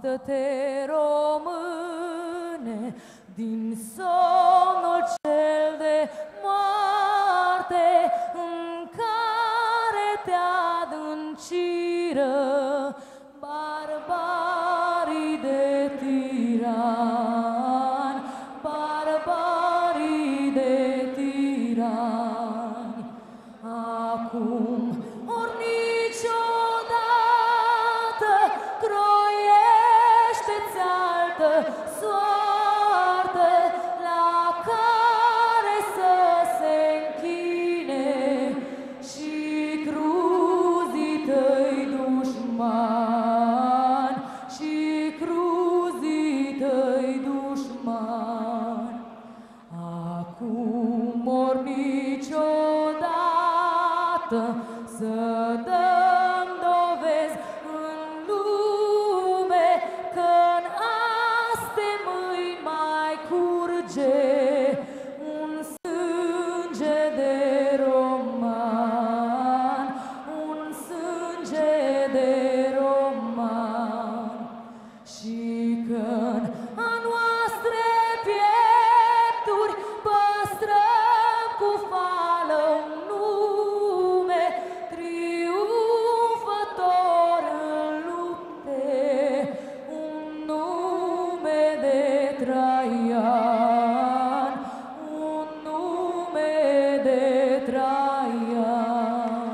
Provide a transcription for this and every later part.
Scoală-te, române, din somnul cel de moarte în care te adânciră barbarii de tirani, barbarii de tirani. Acum ori niciodată croiește-ți altă soartă la care să se închine și cruzii tăi dușmani, și cruzii tăi dușmani. Acum ori niciodată să dăm dovezi în lume că-n aste mâini mai curge un sânge de roman, un sânge de roman. Și că-n a noastre piepturi păstrăm cu fală un nume triumfător în lupte, un nume de Traian, un nume de Traian.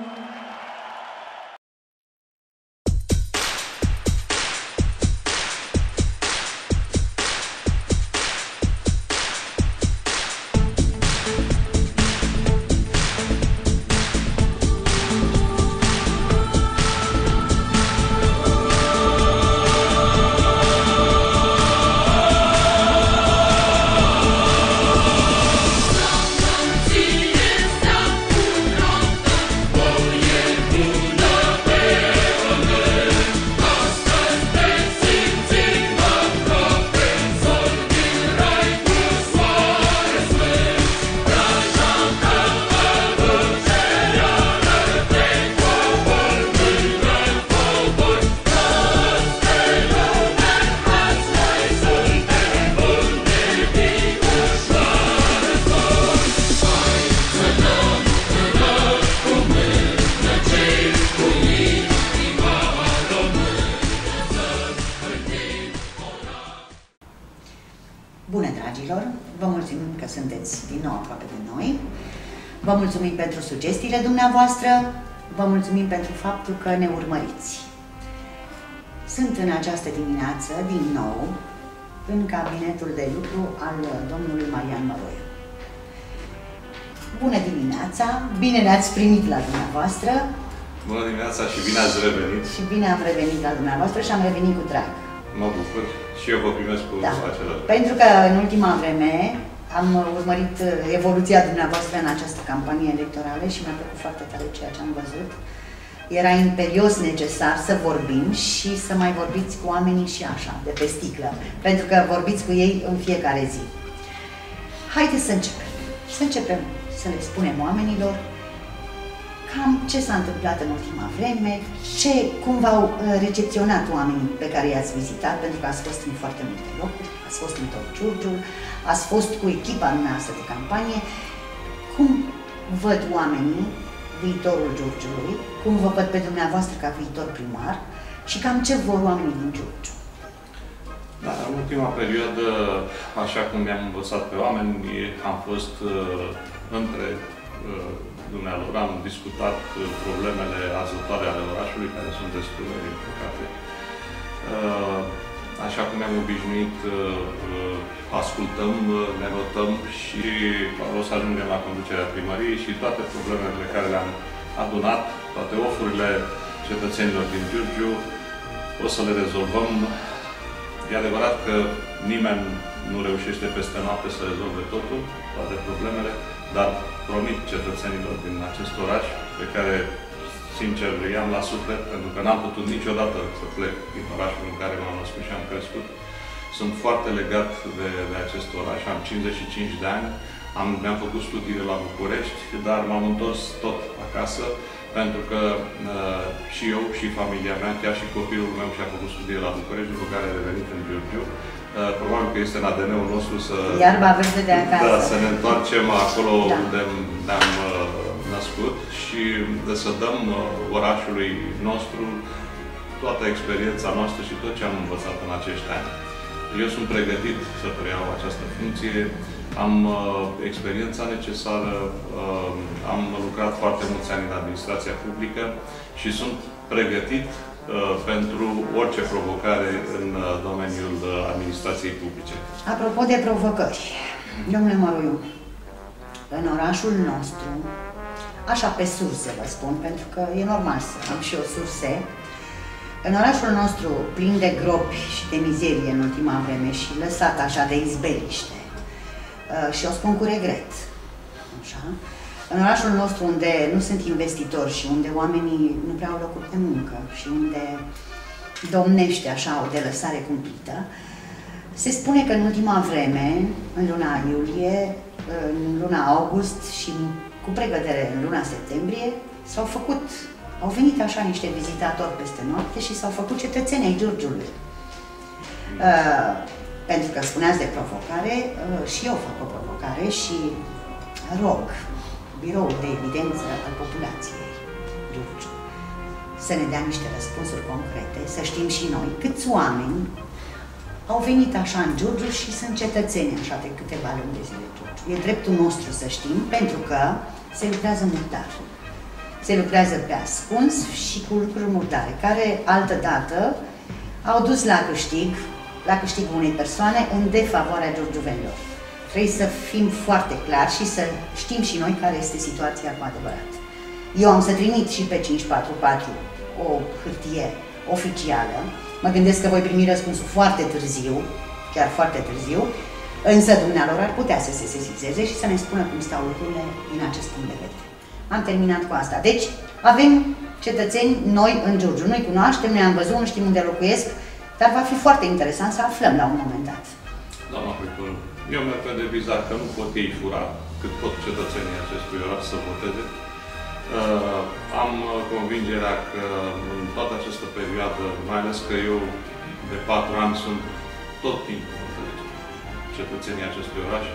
Bună, dragilor! Vă mulțumim că sunteți din nou aproape de noi. Vă mulțumim pentru sugestiile dumneavoastră. Vă mulțumim pentru faptul că ne urmăriți. Sunt în această dimineață, din nou, în cabinetul de lucru al domnului Marian Măroiu. Bună dimineața! Bine ne-ați primit la dumneavoastră! Bună dimineața și bine ați revenit! Și bine am revenit la dumneavoastră și am revenit cu drag. Mă bucur și eu vă primesc cu același. Pentru că în ultima vreme am urmărit evoluția dumneavoastră în această campanie electorală și mi-a plăcut foarte tare ceea ce am văzut. Era imperios necesar să vorbim și să mai vorbiți cu oamenii și așa, de pe sticlă, pentru că vorbiți cu ei în fiecare zi. Haideți să începem. Să începem să le spunem oamenilor cam ce s-a întâmplat în ultima vreme, cum v-au recepționat oamenii pe care i-ați vizitat, pentru că ați fost în foarte multe locuri, ați fost în tot Giurgiul, ați fost cu echipa noastră de campanie. Cum văd oamenii viitorul Giurgiului, cum vă văd pe dumneavoastră ca viitor primar și cam ce vor oamenii din Giurgiu? Da, în ultima perioadă, așa cum mi-am învățat pe oameni, am fost între dumnealor, am discutat problemele arzătoare ale orașului, care sunt destule, din păcate. Așa cum ne-am obișnuit, ascultăm, ne notăm și o să ajungem la conducerea primăriei și toate problemele pe care le-am adunat, toate ofurile cetățenilor din Giurgiu, o să le rezolvăm. E adevărat că nimeni nu reușește peste noapte să rezolve totul, toate problemele, dar promit cetățenilor din acest oraș, pe care, sincer, îi am la suflet, pentru că n-am putut niciodată să plec din orașul în care m-am născut și am crescut. Sunt foarte legat de acest oraș, am 55 de ani, mi-am făcut studiile la București, dar m-am întors tot acasă. pentru că și eu și familia mea, chiar și copilul meu și-a făcut studii la București, după care a revenit în Giurgiu. Probabil că este în ADN-ul nostru să... Iarba verde de acasă. Da, să ne întoarcem acolo unde ne-am născut și să dăm orașului nostru toată experiența noastră și tot ce am învățat în acești ani. Eu sunt pregătit să preiau această funcție, am experiența necesară, am lucrat foarte mulți ani în administrația publică și sunt pregătit pentru orice provocare în domeniul administrației publice. Apropo de provocări, domnule Măruiu, în orașul nostru, așa pe surse vă spun, pentru că e normal să am și eu surse, în orașul nostru plin de gropi și de mizerie în ultima vreme și lăsat așa de izbeliște, și o spun cu regret, așa, în orașul nostru unde nu sunt investitori și unde oamenii nu prea au locuri de muncă și unde domnește așa o delăsare cumplită, se spune că în ultima vreme, în luna iulie, în luna august și cu pregătere în luna septembrie, au venit așa niște vizitatori peste noapte și s-au făcut cetățeni ai Giurgiului. Pentru că spuneați de provocare, și eu fac o provocare și rog Biroul de Evidență al Populației Giurgiu să ne dea niște răspunsuri concrete, să știm și noi câți oameni au venit așa în Giurgiu și sunt cetățeni așa de câteva luni de zile Giurgiu. E dreptul nostru să știm, pentru că se lucrează murdar. Se lucrează pe ascuns și cu lucruri murdare, care altădată au dus la câștigul unei persoane în defavoarea giurgiuvenilor. Trebuie să fim foarte clari și să știm și noi care este situația cu adevărat. Eu am să trimit și pe 544 o hârtie oficială. Mă gândesc că voi primi răspunsul foarte târziu, chiar foarte târziu, însă dumnealor ar putea să se sesizeze și să ne spună cum stau lucrurile din acest punct de vedere. Am terminat cu asta. Deci, avem cetățeni noi în Giurgiu. Nu-i cunoaștem, ne-am văzut, nu știm unde locuiesc, dar va fi foarte interesant să aflăm la un moment dat. Doamna Păitor, eu merg pe deviza că nu pot ei fura cât pot cetățenii acestui oraș să voteze. Am convingerea că în toată această perioadă, mai ales că eu de 4 ani sunt tot timpul cetățenii acestui oraș,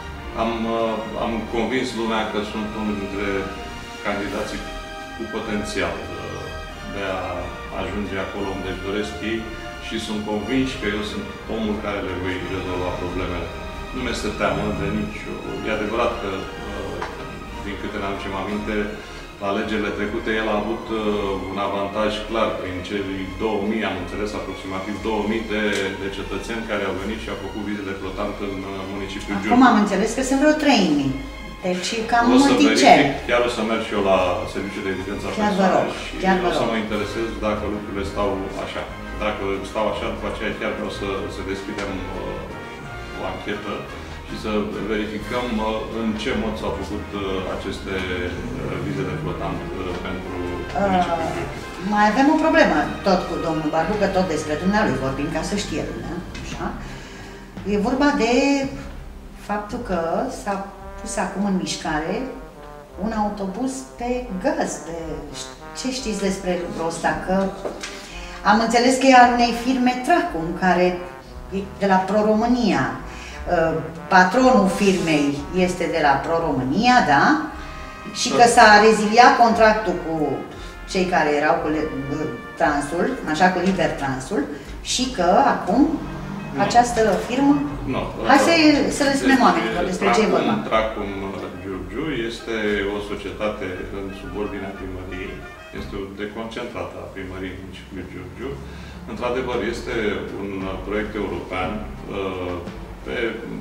am convins lumea că sunt unul dintre candidații cu potențial de a ajunge acolo unde își doresc ei și sunt convinși că eu sunt omul care le voi rezolva problemele. Nu mi-este teamă de nicio... E adevărat că, din câte ne aducem aminte, la alegerile trecute el a avut un avantaj clar prin cei 2000, am înțeles, aproximativ 2000 de cetățeni care au venit și au făcut vizite flotante în municipiul Giurgiu. Acum am înțeles că sunt vreo 3000. Deci cam multicel. Chiar o să merg și eu la serviciul de evidență a persoanei și o să mă interesez dacă lucrurile stau așa. Dacă stau așa, după aceea chiar vreau să deschidem o anchetă și să verificăm în ce mod s-au făcut aceste vizite flotante pentru municipiul Giurgiu. Mai avem o problemă tot cu domnul Barbu, că tot despre dumnealui vorbim, ca să știe lumea, așa. E vorba de faptul că s-a pus acum în mișcare un autobuz pe gaz. Ce știți despre lucrul ăsta? Că am înțeles că e al unei firme Tracum, care e de la Pro-România. Patronul firmei este de la Pro-România, da? Și că s-a reziliat contractul cu cei care erau cu Transul, așa cu Liber Transul, și că acum această firmă... No, hai să le spunem oamenilor despre ce e vorba. Tracum Giurgiu este o societate în subordinea primăriei, este o deconcentrată a primăriei municipiului Giurgiu. Într-adevăr, este un proiect european pe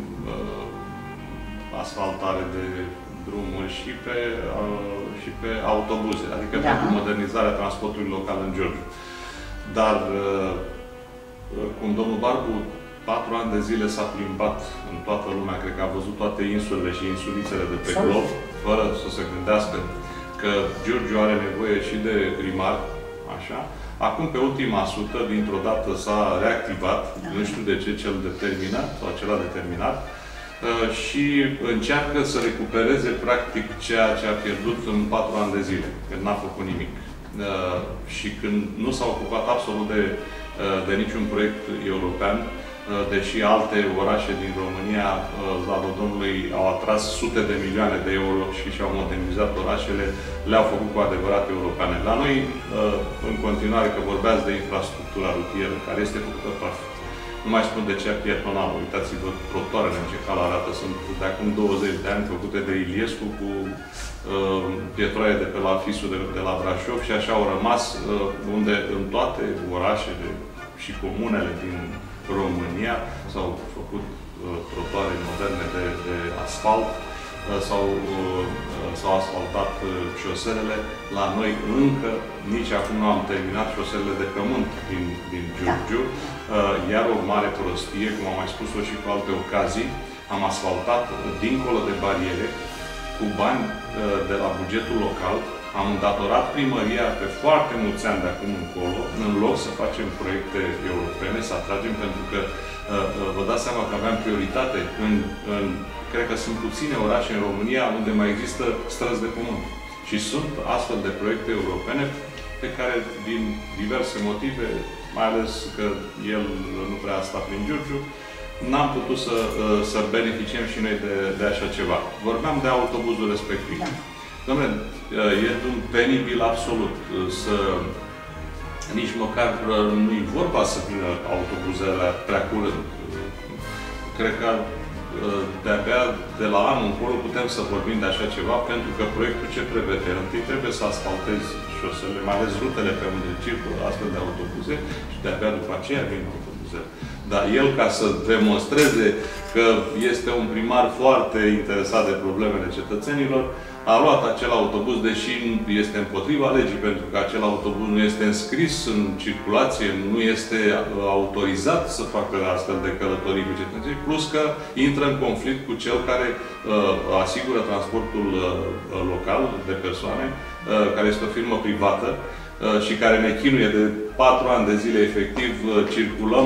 asfaltare de drumuri și pe autobuze, adică pentru modernizarea transportului local în Giurgiu. Dar, cum domnul Barbu 4 ani de zile s-a plimbat în toată lumea, cred că a văzut toate insulele și insulițele de pe glob, fără să se gândească că Giurgiu are nevoie și de primar, așa. Acum, pe ultima sută, dintr-o dată s-a reactivat, nu știu de ce, cel determinat sau acela determinat, și încearcă să recupereze practic ceea ce a pierdut în 4 ani de zile, când n-a făcut nimic. Și când nu s-a ocupat absolut de niciun proiect european, deși alte orașe din România, slavă Domnului, au atras sute de milioane de euro și și-au modernizat orașele, le-au făcut cu adevărat europene. La noi, în continuare, că vorbeați de infrastructura rutieră, care este făcută praf. Nu mai spun de cea pietonală. Uitați-vă, trotuarele în ce cal arată. Sunt de acum 20 de ani făcute de Iliescu cu pietroaie de pe la Fisul de la Brașov și așa au rămas, unde în toate orașele și comunele din România s-au făcut trotuare moderne de asfalt, s-au asfaltat șoselele. La noi încă, nici acum nu am terminat șoselele de pământ din Giurgiu, iar o mare prostie, cum am mai spus-o și cu alte ocazii, am asfaltat dincolo de bariere, cu bani de la bugetul local, am îndatorat primăria pe foarte mulți ani de acum încolo, în loc să facem proiecte europene, să atragem, pentru că vă dați seama că aveam prioritate cred că sunt puține orașe în România unde mai există străzi de pământ. Și sunt astfel de proiecte europene pe care, din diverse motive, mai ales că el nu prea a stat prin Giurgiu, n-am putut să beneficiem și noi de așa ceva. Vorbeam de autobuzul respectiv. Da. Dom'le, e penibil absolut să nici măcar nu-i vorba să vină autobuzele prea curând. Cred că de-abia de la anul încolo putem să vorbim de așa ceva, pentru că proiectul ce prevede? Întâi trebuie să asfaltezi șosele, mai ales rutele pe unde circulă astfel de autobuze și de-abia după aceea vin autobuzele. Dar el, ca să demonstreze că este un primar foarte interesat de problemele cetățenilor, a luat acel autobuz, deși este împotriva legii, pentru că acel autobuz nu este înscris în circulație, nu este autorizat să facă astfel de călătorii cu cetățenii, plus că intră în conflict cu cel care asigură transportul local de persoane, care este o firmă privată și care ne chinuie de 4 ani de zile, efectiv, circulăm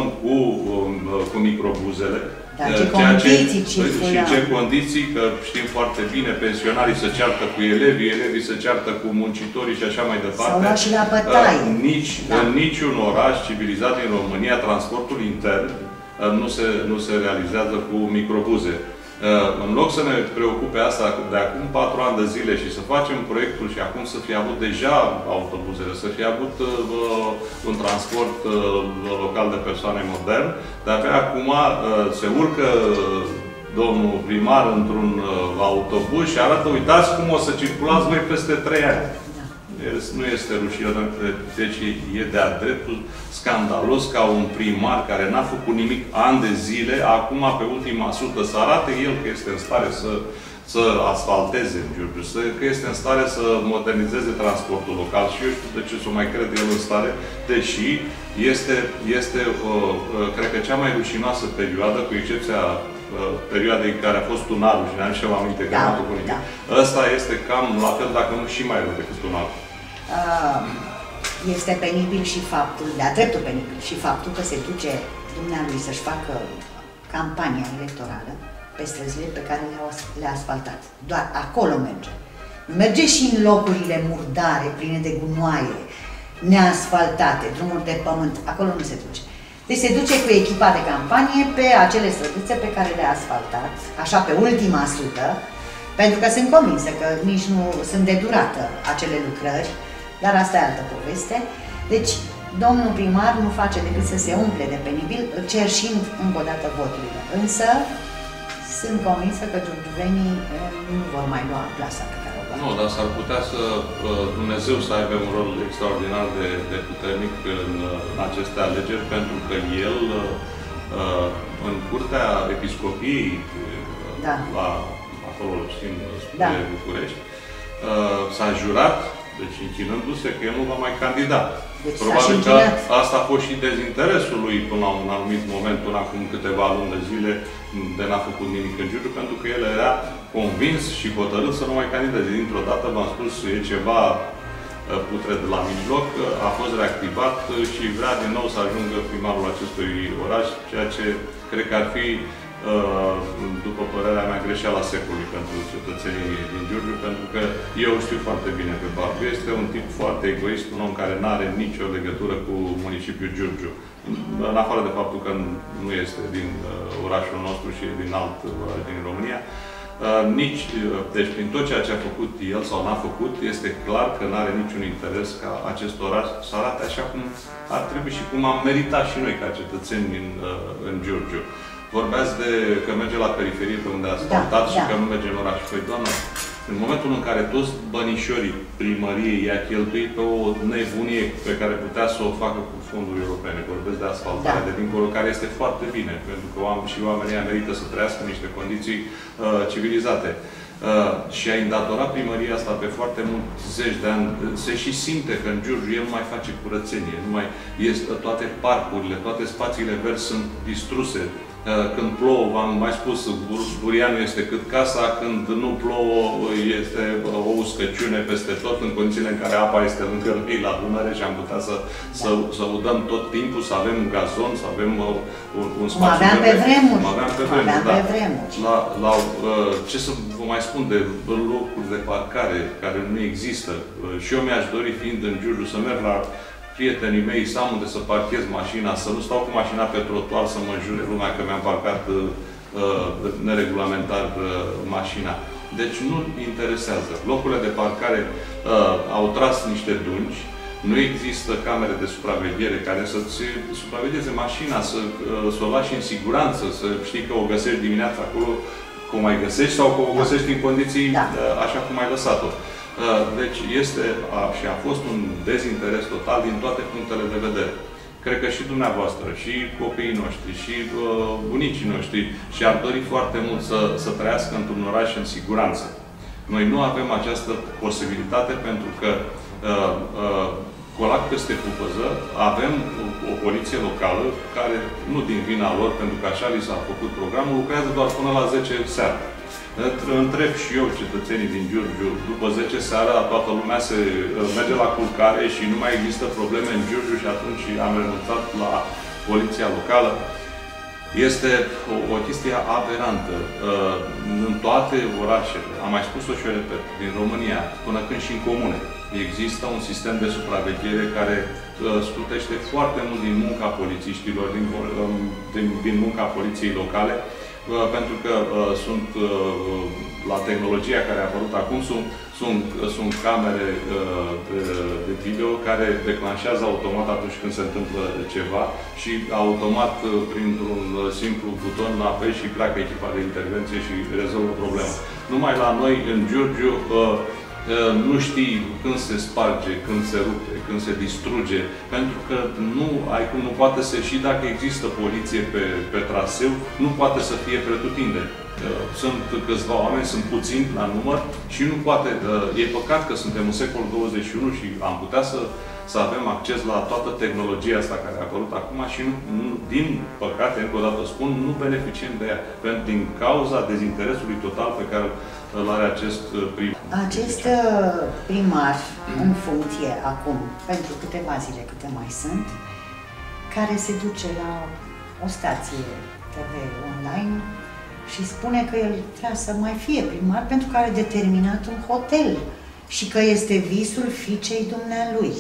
cu microbuzele. Dar ce condiții circulăm? Și ce condiții, că știm foarte bine, pensionarii se ceartă cu elevii se ceartă cu muncitorii și așa mai departe. S-au luat și la bătaie. În niciun oraș civilizat din România, transportul intern nu se realizează cu microbuze. În loc să ne preocupe asta de acum 4 ani de zile și să facem proiectul și acum să fie avut deja autobuzele, să fie avut un transport local de persoane modern, dar pe acum se urcă domnul primar într-un autobuz și arată, uitați cum o să circulați voi peste 3 ani. Nu este rușine, deci e de-a dreptul scandalos ca un primar care n-a făcut nimic ani de zile, acum pe ultima sută să arate el că este în stare să asfalteze în Giurgiu, că este în stare să modernizeze transportul local și eu știu de ce să mai crede el în stare, deși este cred că cea mai rușinoasă perioadă, cu excepția perioadei în care a fost tunalul și ne-am și eu aminte că n-am făcut nimic. Ăsta este cam la fel, dacă nu și mai rău decât tunalul. Este penibil și faptul, de-a dreptul penibil, și faptul că se duce dumnealui să-și facă campania electorală pe străzile pe care le-a asfaltat. Doar acolo merge. Nu merge și în locurile murdare, pline de gunoaie, neasfaltate, drumuri de pământ. Acolo nu se duce. Deci se duce cu echipa de campanie pe acele străduțe pe care le-a asfaltat, așa pe ultima sută, pentru că sunt convinsă că nici nu sunt de durată acele lucrări, dar asta e altă poveste. Deci, domnul primar nu face decât să se umple de penibil, cerșind încă o dată voturile. Însă, sunt convinsă că giurgiuvenii nu vor mai lua plasa pe care o va. Nu, dar s-ar putea să Dumnezeu să aibă un rol extraordinar de puternic în aceste alegeri, pentru că el, în curtea episcopiei, acolo, știm, spre București, s-a jurat, deci închinându-se, că el nu va mai candida. Deci probabil că asta a fost și dezinteresul lui până la un anumit moment, până acum câteva luni de zile, de n-a făcut nimic în Giurgiu, pentru că el era convins și hotărât să nu mai candideze. Dintr-o dată, v-am spus, e ceva putred la mijloc, a fost reactivat și vrea din nou să ajungă primarul acestui oraș, ceea ce cred că ar fi după părerea mea, greșeala secolului pentru cetățenii din Giurgiu, pentru că eu știu foarte bine pe Barbu. Este un tip foarte egoist, un om care nu are nicio legătură cu municipiul Giurgiu. În afară de faptul că nu este din orașul nostru și din alt oraș din România, deci prin tot ceea ce a făcut el sau n-a făcut, este clar că nu are niciun interes ca acest oraș să arate așa cum ar trebui și cum am meritat și noi ca cetățeni în Giurgiu. Vorbeați de că merge la periferie pe unde a asfaltat și că nu merge în oraș. Păi, doamnă, în momentul în care toți bănișorii primăriei i-a cheltuit pe o nebunie pe care putea să o facă cu fonduri europene, vorbesc de asfaltare de dincolo, care este foarte bine, pentru că și oamenii merită să trăiască în niște condiții civilizate. Și a îndatorat primăria asta pe foarte mulți zeci de ani. Se și simte că în Giurgiu el nu mai face curățenie, nu mai este, toate parcurile, toate spațiile verzi sunt distruse. Când plouă, v-am mai spus, burianul este cât casa, când nu plouă este o uscăciune peste tot, în condițiile în care apa este lângă noi la Dunăre și am putea să udăm tot timpul, să avem gazon, să avem un spațiu. Aveam pe vremuri. Aveam pe vremuri. Ce să vă mai spun de locuri de parcare care nu există. Și eu mi-aș dori, fiind în Giurgiu, să merg la prietenii mei, să am unde să parchez mașina, să nu stau cu mașina pe trotuar, să mă înjure lumea că mi-am parcat neregulamentar mașina. Deci nu interesează. Locurile de parcare au tras niște dungi, nu există camere de supraveghere care să-ți supravegheze mașina, să o lași în siguranță, să știi că o găsești dimineața acolo, că o mai găsești sau că o găsești în condiții așa cum ai lăsat-o. Deci este și a fost un dezinteres total din toate punctele de vedere. Cred că și dumneavoastră, și copiii noștri, și bunicii noștri și-ar dori foarte mult să trăiască într-un oraș în siguranță. Noi nu avem această posibilitate pentru că colac peste Cupăză avem o poliție locală care, nu din vina lor, pentru că așa li s-a făcut programul, lucrează doar până la 10 seara. Întreb și eu, cetățenii din Giurgiu, după 10 seara, toată lumea se merge la culcare și nu mai există probleme în Giurgiu și atunci am renunțat la poliția locală. Este o chestie aberantă. În toate orașele, am mai spus-o și eu repet, din România, până când și în comune, există un sistem de supraveghere care scrutește foarte mult din munca polițiștilor, din munca poliției locale, pentru că sunt la tehnologia care a apărut acum, sunt camere de video care declanșează automat atunci când se întâmplă ceva și automat, printr-un simplu buton, apeși și pleacă echipa de intervenție și rezolvă problema. Numai la noi, în Giurgiu, nu știi când se sparge, când se rupe, când se distruge, pentru că nu poate să, și dacă există poliție pe traseu, nu poate să fie pretutindeni. Sunt câțiva oameni, sunt puțini la număr și nu poate. E păcat că suntem în secolul 21 și am putea să avem acces la toată tehnologia asta care a apărut acum și din păcate, încă o dată spun, nu beneficiem de ea. Din cauza dezinteresului total pe care îl are acest primar. Acest primar în funcție acum, pentru câteva zile câte mai sunt, care se duce la o stație TV online și spune că el trebuie să mai fie primar pentru că are determinat un hotel și că este visul fiicei dumnealui.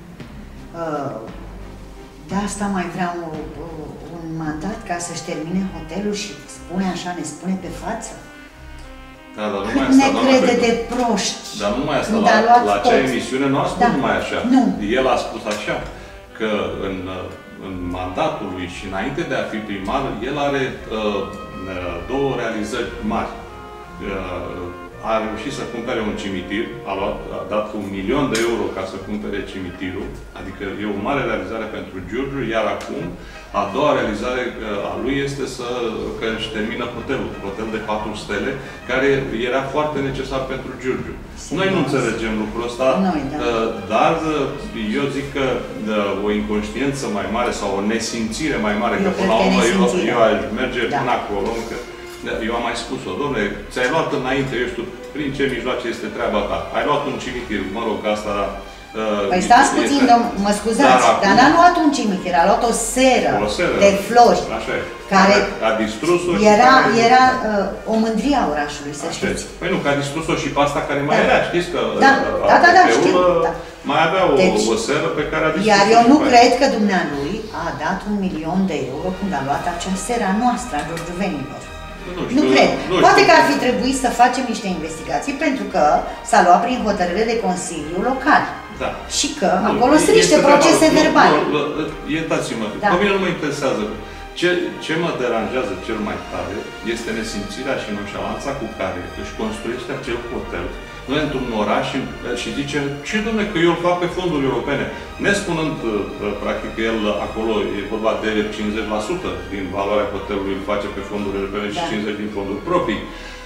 De asta mai vrea un mandat ca să-și termine hotelul și spune așa, ne spune pe față? Da, dar cât ne crede de proști. Dar nu numai asta, la acea emisiune nu a spus numai așa. Nu. El a spus așa, că în mandatul lui și înainte de a fi primar, el are două realizări mari. A reușit să cumpere un cimitir, a dat €1.000.000 ca să cumpere cimitirul, adică e o mare realizare pentru Giurgiu, iar acum, a doua realizare a lui este că își termină hotelul, hotel de 4 stele, care era foarte necesar pentru Giurgiu. Noi nu înțelegem lucrul ăsta, dar eu zic că o inconștiență mai mare sau o nesimțire mai mare, că până la urmă eu aș merge până acolo, eu am mai spus-o, dom'le, ți-ai luat înainte, eu știu, prin ce mijloace este treaba ta. Ai luat un cimitir, mă rog, asta Păi stați puțin, mă scuzați, dar n-a luat un cimitir, a luat o seră de flori. Așa e. Care a distrus-o. Era o mândrie a orașului, să știți. Păi nu, că a distrus-o și pe asta care mai era, știți că da, știu. Mai avea o seră pe care a distrus-o. Iar eu nu cred că dumnealui a dat 1.000.000 de euro când a luat acea seră a noastră, a giurgiuvenilor. Nu cred. Poate că ar fi trebuit să facem niște investigații pentru că s-a luat prin hotărâre de Consiliu Local. Da. Și că acolo sunt niște procese verbale. Iertați-mă, pe mine nu mă interesează. Ce mă deranjează cel mai tare este nesimțirea și nonșalanța cu care își construiește acel hotel noi într-un oraș și zice, ce dom'le, că eu îl fac pe fonduri europene, nespunând practic că el acolo e vorba de 50% din valoarea hotelului îl face pe fonduri europene și 50% din fonduri proprii.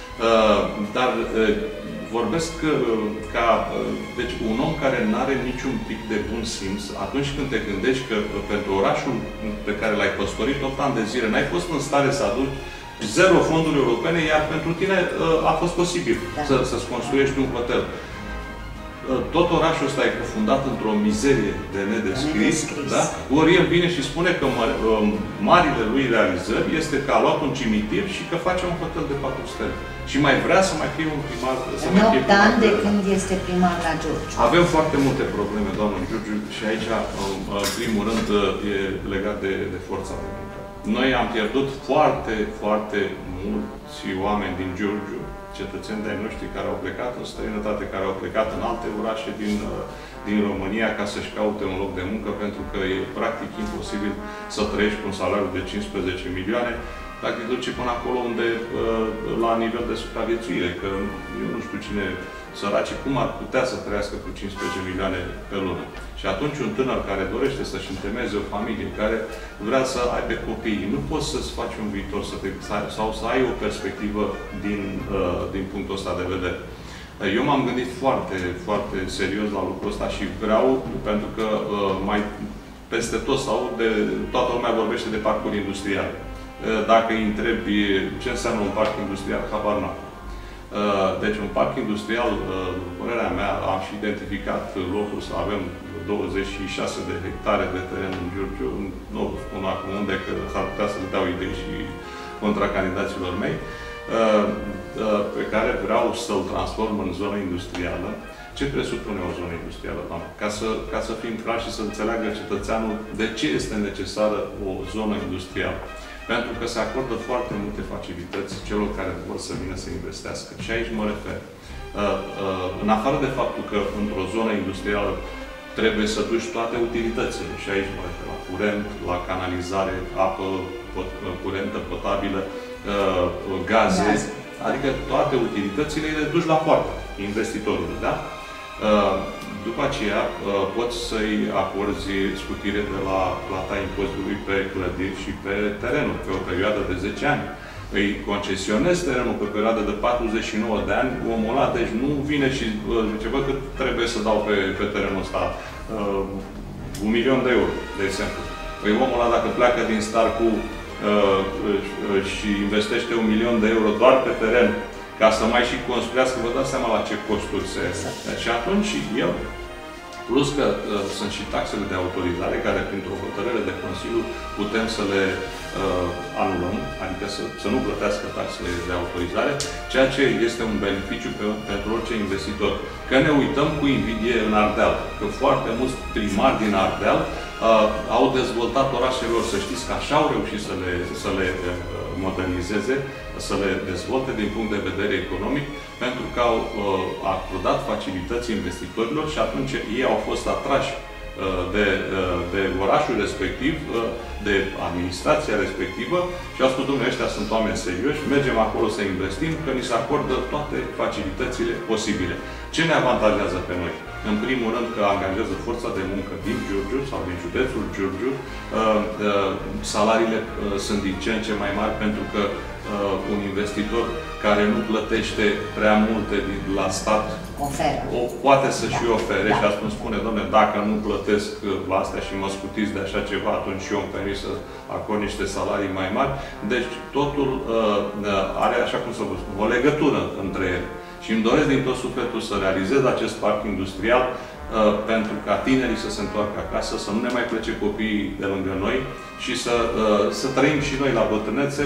Dar vorbesc ca deci un om care nu are niciun pic de bun simț, atunci când te gândești că pentru orașul pe care l-ai păstorit 8 ani de zile, n-ai fost în stare să aduci 0 fonduri europene, iar pentru tine a fost posibil să-ți construiești un hotel. Tot orașul ăsta e cufundat într-o mizerie de nedescris, da? Ori el vine și spune că marile lui realizări este că a luat un cimitir și că face un hotel de 4 stele. Și mai vrea să mai fie un primar. În 8 ani de când este primar la Giurgiu. Avem foarte multe probleme, doamnă Giurgiu, și aici, în primul rând, e legat de forța de muncă. Noi am pierdut foarte, foarte mulți oameni din Giurgiu, cetățeni de-ai noștri care au plecat în străinătate, care au plecat în alte orașe din România ca să-și caute un loc de muncă, pentru că e practic imposibil să trăiești cu un salariu de 15 milioane, practic duce până acolo unde, la nivel de supraviețuire, că eu nu știu cine, săraci, cum ar putea să trăiască cu 15 milioane pe lună. Și atunci un tânăr care dorește să-și întemeieze o familie, care vrea să aibă copii, nu poți să-ți faci un viitor sau să ai o perspectivă din punctul ăsta de vedere. Eu m-am gândit foarte, foarte serios la lucrul ăsta și vreau, pentru că mai peste tot toată lumea vorbește de parcuri industriale. Dacă îi întrebi ce înseamnă un parc industrial, habar n-am. Deci un parc industrial, după părerea mea, am și identificat locul să avem 26 de hectare de teren în Giurgiu, nu spun acum unde, că s-ar putea să le dau idei și contra candidaților mei, pe care vreau să-l transform în zonă industrială. Ce presupune o zonă industrială, doamne? Ca să fim clari și să înțeleagă cetățeanul de ce este necesară o zonă industrială. Pentru că se acordă foarte multe facilități celor care vor să vină să investească. Și aici mă refer. În afară de faptul că într-o zonă industrială trebuie să duci toate utilitățile, și aici mă refer la curent, la canalizare, apă curentă, potabilă, gaze, adică toate utilitățile le duci la poartă investitorului, da? După aceea, poți să-i acorzi scutire de la plata impozitului pe clădiri și pe terenuri, pe o perioadă de 10 ani. Îi concesionezi terenul pe o perioadă de 49 de ani, omul ăla, deci nu vine și zice, bă, că trebuie să dau pe terenul ăsta 1.000.000 de euro, de exemplu. Păi omul ăla, dacă pleacă din start și investește 1.000.000 de euro doar pe teren, ca să mai și construiască, vă dați seama la ce costuri se... Și atunci el, plus că sunt și taxele de autorizare, care printr-o hotărâre de Consiliu putem să le anulăm, adică să nu plătească taxele de autorizare, ceea ce este un beneficiu pentru orice investitor. Că ne uităm cu invidie în Ardeal, că foarte mulți primari din Ardeal au dezvoltat orașelor, să știți că așa au reușit să le modernizeze, să le dezvolte din punct de vedere economic, pentru că au acordat facilități investitorilor și atunci ei au fost atrași de orașul respectiv, de administrația respectivă și au spus, domnule, ăștia sunt oameni serioși, mergem acolo să investim, că ni se acordă toate facilitățile posibile. Ce ne avantajează pe noi? În primul rând că angajează forța de muncă din Giurgiu sau din județul Giurgiu, salariile sunt din ce în ce mai mari pentru că un investitor care nu plătește prea multe la stat poate să și ofere și atunci spune, dom'le, dacă nu plătesc la astea și mă scutiți de așa ceva, atunci eu îmi permit să acord niște salarii mai mari. Deci totul are, așa cum să vă spun, o legătură între ele. Și îmi doresc din tot sufletul să realizez acest parc industrial pentru ca tinerii să se întoarcă acasă, să nu ne mai plece copiii de lângă noi și să trăim și noi la bătrânețe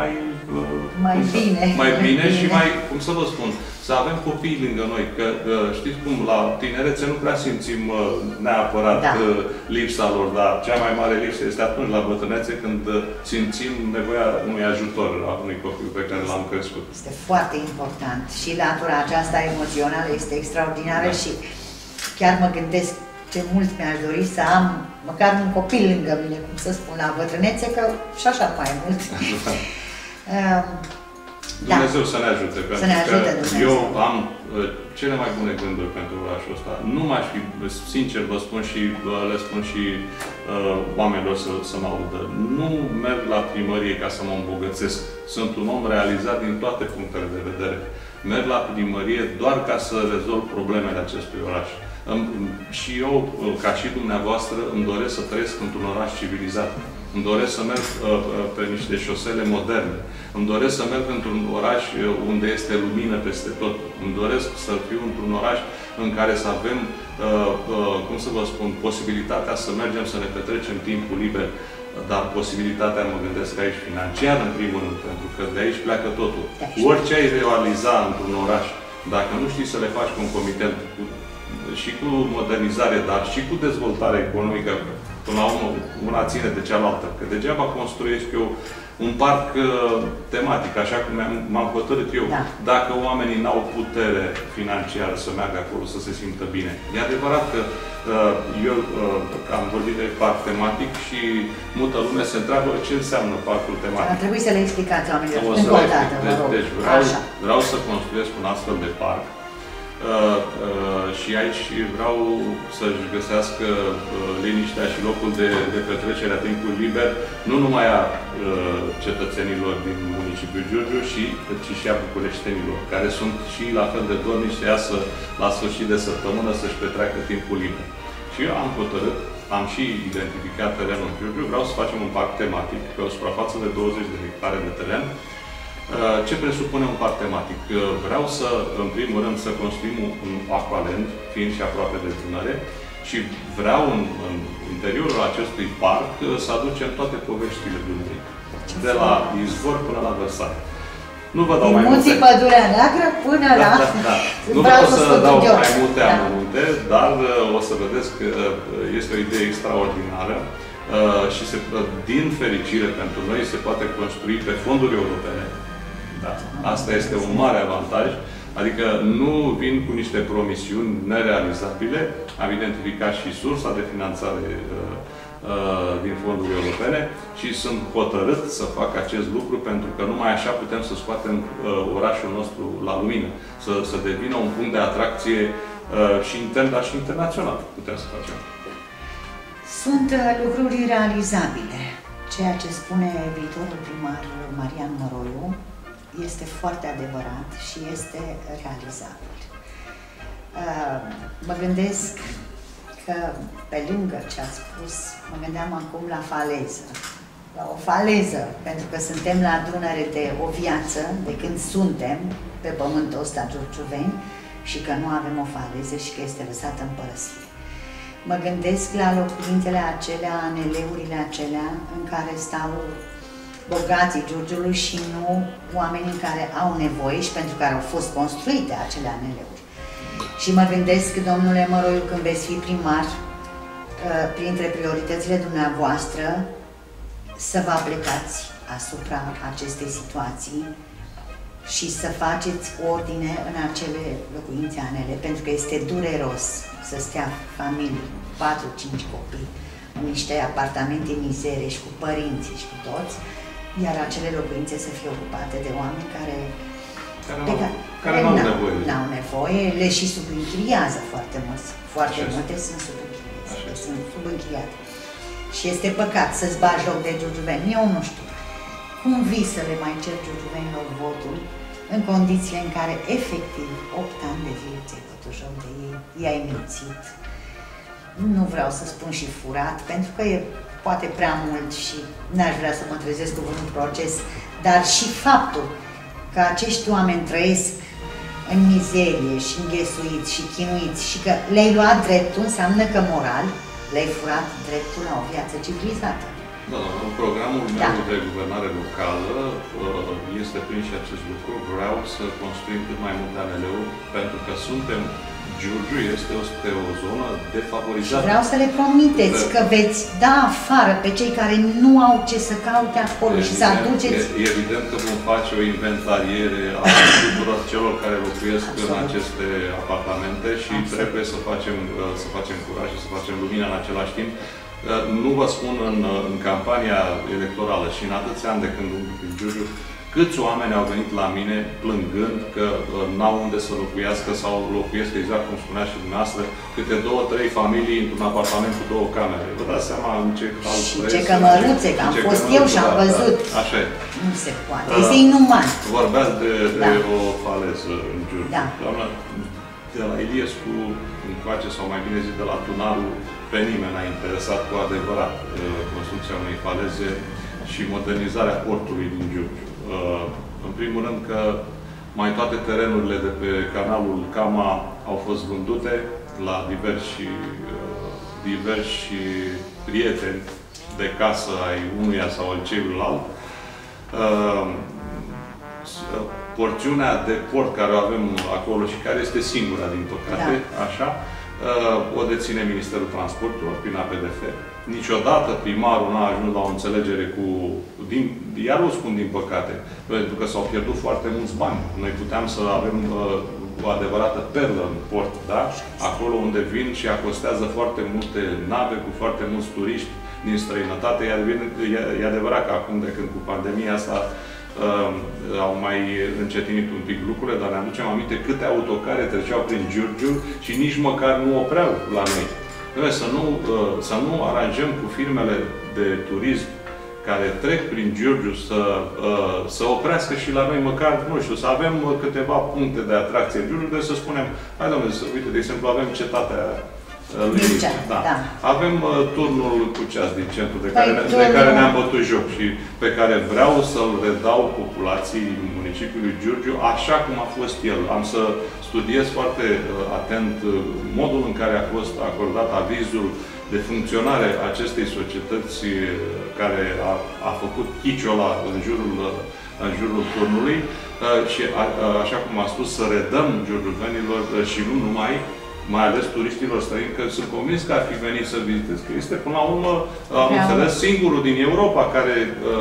mai bine și mai, cum să vă spun, să avem copii lângă noi. Că știți cum, la tinerețe nu prea simțim neapărat lipsa lor, dar cea mai mare lipsă este atunci la bătrânețe când simțim nevoia unui ajutor la unui copil pe care l-am crescut. Este foarte important și latura aceasta emoțională este extraordinară și chiar mă gândesc ce mult mi-aș dori să am măcar un copil lângă mine, cum să spun, la bătrânețe, că și așa mai mult. Dumnezeu să ne ajute, pentru că eu am cele mai bune gânduri pentru orașul ăsta. Nu m-aș fi, sincer vă spun și le spun și oamenilor să mă audă. Nu merg la primărie ca să mă îmbogățesc. Sunt un om realizat din toate punctele de vedere. Merg la primărie doar ca să rezolv problemele acestui oraș. Și eu, ca și dumneavoastră, îmi doresc să trăiesc într-un oraș civilizat. Îmi doresc să merg pe niște șosele moderne. Îmi doresc să merg într-un oraș unde este lumină peste tot. Îmi doresc să fiu într-un oraș în care să avem, cum să vă spun, posibilitatea să mergem să ne petrecem timpul liber. Dar posibilitatea, mă gândesc aici, financiară, în primul rând, pentru că de aici pleacă totul. Orice ai realiza într-un oraș, dacă nu știi să le faci concomitent și cu modernizare, dar și cu dezvoltare economică, până la urmă, una ține de cealaltă. Că degeaba construiesc eu un parc tematic, așa cum m-am hotărât eu. Dacă oamenii n-au putere financiară să meargă acolo, să se simtă bine. E adevărat că eu am vorbit de parc tematic și multă lume se întreabă ce înseamnă parcul tematic. Ar trebui să le explicați oamenilor încă o dată, vă rog. Deci vreau să construiesc un astfel de parc. Și aici vreau să-și găsească liniștea și locul de petrecere a timpului liber, nu numai a cetățenilor din municipiul Giurgiu, ci și a bucureștenilor, care sunt și la fel de dornici să iasă la sfârșit de săptămână să-și petreacă timpul liber. Și eu am hotărât, am și identificat terenul în Giurgiu, vreau să facem un parc tematic pe o suprafață de 20 de hectare de teren. Ce presupune un parc tematic? Vreau să, în primul rând, să construim un aqualand, fiind și aproape de Dunăre, și vreau în interiorul acestui parc să aducem toate poveștile Dunării, de la izvor până la vărsare. Nu vă dau mai multe. Munții Pădurea Neagră până la... Nu vreau să dau mai multe amănunte, dar o să vedeți că este o idee extraordinară și din fericire pentru noi se poate construi pe fonduri europene. Da. Asta este un mare avantaj, adică nu vin cu niște promisiuni nerealizabile. Am identificat și sursa de finanțare din fonduri europene și sunt hotărât să fac acest lucru pentru că numai așa putem să scoatem orașul nostru la lumină, să devină un punct de atracție și intern, dar și internațional putem să facem. Sunt lucruri realizabile. Ceea ce spune viitorul primar Marian Măroiu este foarte adevărat și este realizabil. Mă gândesc că, pe lângă ce ați spus, mă gândeam acum la faleză. La o faleză, pentru că suntem la Dunăre de o viață, de când suntem pe pământul ăsta giurgiuveni și că nu avem o faleză și că este lăsată în părăsie. Mă gândesc la locuințele acelea, aneleurile acelea în care stau bogații Giurgiului și nu oamenii care au nevoie și pentru care au fost construite acele aneleuri. Și mă gândesc, domnule Măroiu, când veți fi primar, printre prioritățile dumneavoastră, să vă aplicați asupra acestei situații și să faceți ordine în acele locuințe anele, pentru că este dureros să stea familii, 4-5 copii, în niște apartamente mizere și cu părinții și cu toți, iar acele locuințe să fie ocupate de oameni care n-au nevoie, le și subînchiriază foarte mult. Foarte multe sunt subînchiriate. Și este păcat să-ți bagi joc de giurgiuveni. Eu nu știu. Cum vii să le mai cer giurgiuvenilor votul în condițiile în care, efectiv, 8 ani de zile ți-ai bătut joc de ei, i-ai mințit. Nu vreau să spun și furat, pentru că e poate prea mult și n-aș vrea să mă trezesc cu un proces, dar și faptul că acești oameni trăiesc în mizerie și înghesuiți și chinuiți și că le-ai luat dreptul, înseamnă că moral le-ai furat dreptul la o viață civilizată. Da, în programul meu de guvernare locală este prins și acest lucru. Vreau să construim cât mai multe ANL-uri pentru că suntem, Giurgiu este o zonă defavorizată. Și vreau să le promiteți că veți da afară pe cei care nu au ce să caute acolo și să aduceți... Evident că vom face o inventariere a tuturor celor care locuiesc în aceste apartamente și trebuie să facem curaj și să facem lumină în același timp. Nu vă spun în campania electorală și în atâția ani de când în Giurgiu, câți oameni au venit la mine plângând că n-au unde să locuiască sau locuiesc, exact cum spunea și dumneavoastră, câte 2-3 familii într-un apartament cu 2 camere. Vă dați seama în ce cald și ce cămăruțe, că am fost eu și am văzut. Așa e. Nu se poate. Este inuman. Vorbeați de o faleză în Giurgiu. Doamna, de la Iliescu încoace, sau mai bine zis, de la Tunaru, pe nimeni n-a interesat cu adevărat construcția unei faleze și modernizarea portului din Giurgiu. În primul rând că mai toate terenurile de pe canalul Cama au fost vândute la diversi prieteni de casă ai unuia sau al celuilalt. Porțiunea de port care o avem acolo și care este singura, din păcate, așa, o deține Ministerul Transporturilor prin APDF. Niciodată primarul n-a ajuns la o înțelegere iar o spun din păcate, pentru că s-au pierdut foarte mulți bani. Noi puteam să avem o adevărată perlă în port, da? Acolo unde vin și acostează foarte multe nave cu foarte mulți turiști din străinătate. E adevărat că acum, de când cu pandemia asta, au mai încetinit un pic lucrurile, dar ne aducem aminte câte autocare treceau prin Giurgiu și nici măcar nu opreau la noi. Să nu aranjăm cu firmele de turism care trec prin Giurgiu să oprească și la noi, măcar, nu știu, să avem câteva puncte de atracție în Giurgiu, de să spunem, hai domnule, uite, de exemplu, avem cetatea Avem turnul cu ceas din centru de care ne-am bătut joc și pe care vreau să-l redau populației municipiului Giurgiu așa cum a fost el. Am să studiez foarte atent modul în care a fost acordat avizul de funcționare acestei societăți care a făcut chiciola în jurul turnului și, așa cum a spus, să redăm giurgiuvenilor și nu numai, mai ales turiștilor străini, că sunt convins că ar fi venit să vizitez, că este, până la urmă, am înțeles, singurul din Europa care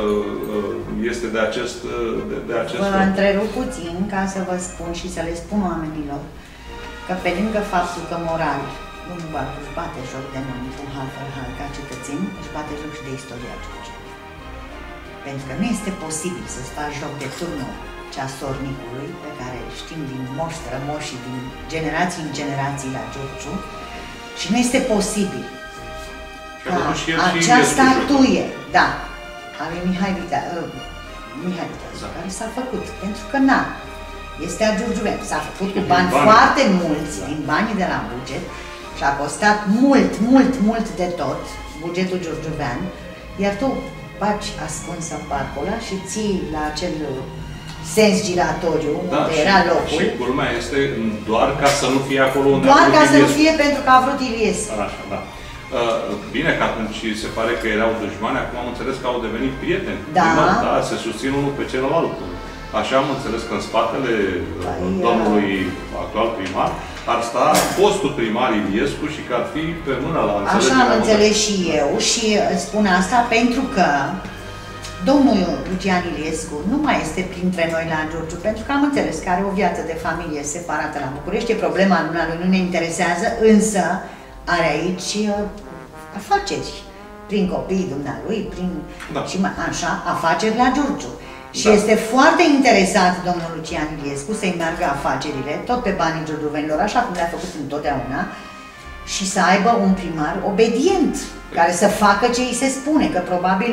este de acest Vă întrerup puțin ca să vă spun și să le spun oamenilor că pe lângă faptul că moral domnul Barbu își bate joc de noi într-un hal ca cetățeni, își bate joc și de istoria Giurgiu. Pentru că nu este posibil să-ți faci joc de turnul ceasornicului, pe care știm din moși strămoși și din generații în generații la Giurgiu, și nu este posibil ca acea statuie, a lui Mihai Viteazul, care s-a făcut, pentru că este a giurgiuven, s-a făcut cu bani foarte mulți, din banii de la buget, și a costat mult de tot bugetul giurgiuvean, iar tu baci ascuns în parcul ăla și ții la acel sens giratoriu, unde era locul. Și culmea este doar ca să nu fie acolo unde doar ca să nu fie pentru că a vrut Iliescu. Așa, da. Bine că atunci se pare că erau dușmani, acum am înțeles că au devenit prieteni. Se susțin unul pe celălalt. Așa am înțeles că în spatele domnului actual primar ar sta fostul primar Iliescu și că ar fi pe mână la înțelegerea. Așa am înțeles și eu și spun asta pentru că domnul Lucian Iliescu nu mai este printre noi la Giurgiu, pentru că am înțeles că are o viață de familie separată la București, e problema lui, nu ne interesează, însă are aici afaceri, prin copiii dumnealui, și așa, afaceri la Giurgiu. Și este foarte interesat domnul Lucian Iliescu să-i meargă afacerile, tot pe banii giurgiuvenilor, așa cum le-a făcut întotdeauna, și să aibă un primar obedient, care să facă ce îi se spune, că probabil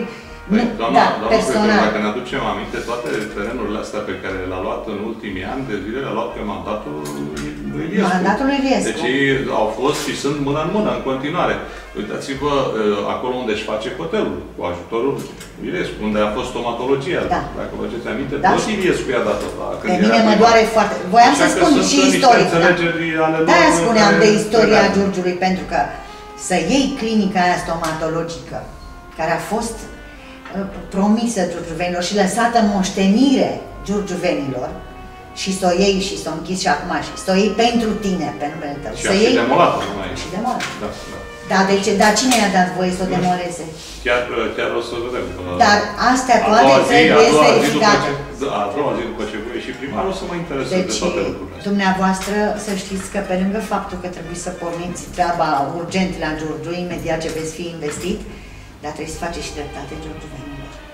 Doamna personal. Dacă ne aducem aminte, toate terenurile astea pe care le-a luat în ultimii ani de zile, le-a luat pe mandatul lui Iliescu. Mandatul lui Iliescu. Deci ei au fost și sunt mână în mână, în continuare. Uitați-vă acolo unde își face hotelul, cu ajutorul Iliescu, unde a fost stomatologia. Da. Dacă vă aduceți aminte, Da. tot Iliescu i-a dat-o. Pe mine mă doare foarte... Voiam să spun și istoric. De-aia spuneam de istoria Giurgiului, pentru că să iei clinica aia stomatologică, care a fost promisă giurgiuvenilor și lăsată moștenire giurgiuvenilor, și să o iei și să o închizi și acum și să o iei pentru tine, pe numele tău. Și a și demolată, nu mai e. Și demolată. Da. Da, deci, dar cine i-a dat voie să o demoleze? Chiar o să vedem. Dar astea toate trebuie verificate. A doua zi după ce voi ieși primarul, o să mă interesez de toate lucrurile. Dumneavoastră, să știți că pe lângă faptul că trebuie să porniți treaba urgent la Giurgiu, imediat ce veți fi investit, dar trebuie să faceți și dreptate giurgiuvenilor.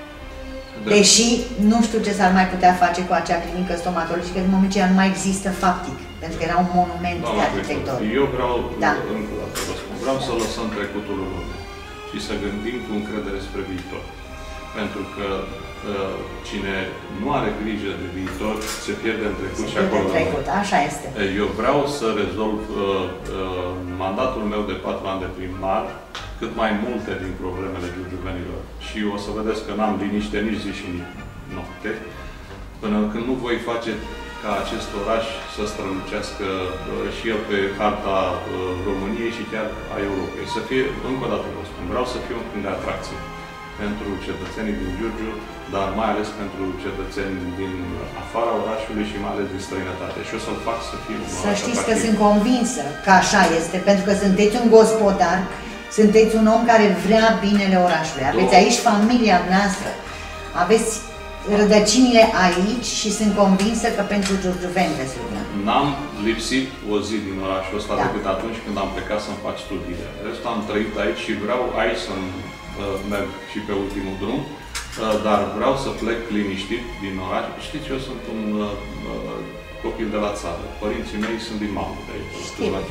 Deși nu știu ce s-ar mai putea face cu acea clinică stomatologică în moment ce ea nu mai există faptic, pentru că era un monument de arhitectură. Eu vreau, încă o dată vă spun, vreau să lăsăm trecutul în urmă și să gândim cu încredere spre viitor. Pentru că cine nu are grijă de viitor se pierde în trecut și acolo. Așa este. Eu vreau să rezolv mandatul meu de 4 ani de primar cât mai multe din problemele giurgiuvenilor. Și o să vedeți că n-am liniște nici zi și nici noapte, până când nu voi face ca acest oraș să strălucească și el pe harta României și chiar a Europei. Să fie, încă o dată vă spun, vreau să fie un punct de atracție pentru cetățenii din Giurgiu, dar mai ales pentru cetățeni din afara orașului și mai ales din străinătate. Și o să-l fac să fie un oraș. Să știți că sunt convinsă că așa este, pentru că sunteți un gospodar, sunteți un om care vrea binele orașului. Aveți aici familia noastră, aveți rădăcinile aici și sunt convinsă că pentru giurgiuveni veți lucra. N-am lipsit o zi din orașul ăsta decât atunci când am plecat să-mi fac studiile. Restul am trăit aici și vreau aici să merg și pe ultimul drum, dar vreau să plec liniștit din oraș. Știți, eu sunt un copil de la țară. Părinții mei sunt din Mamă, de aici.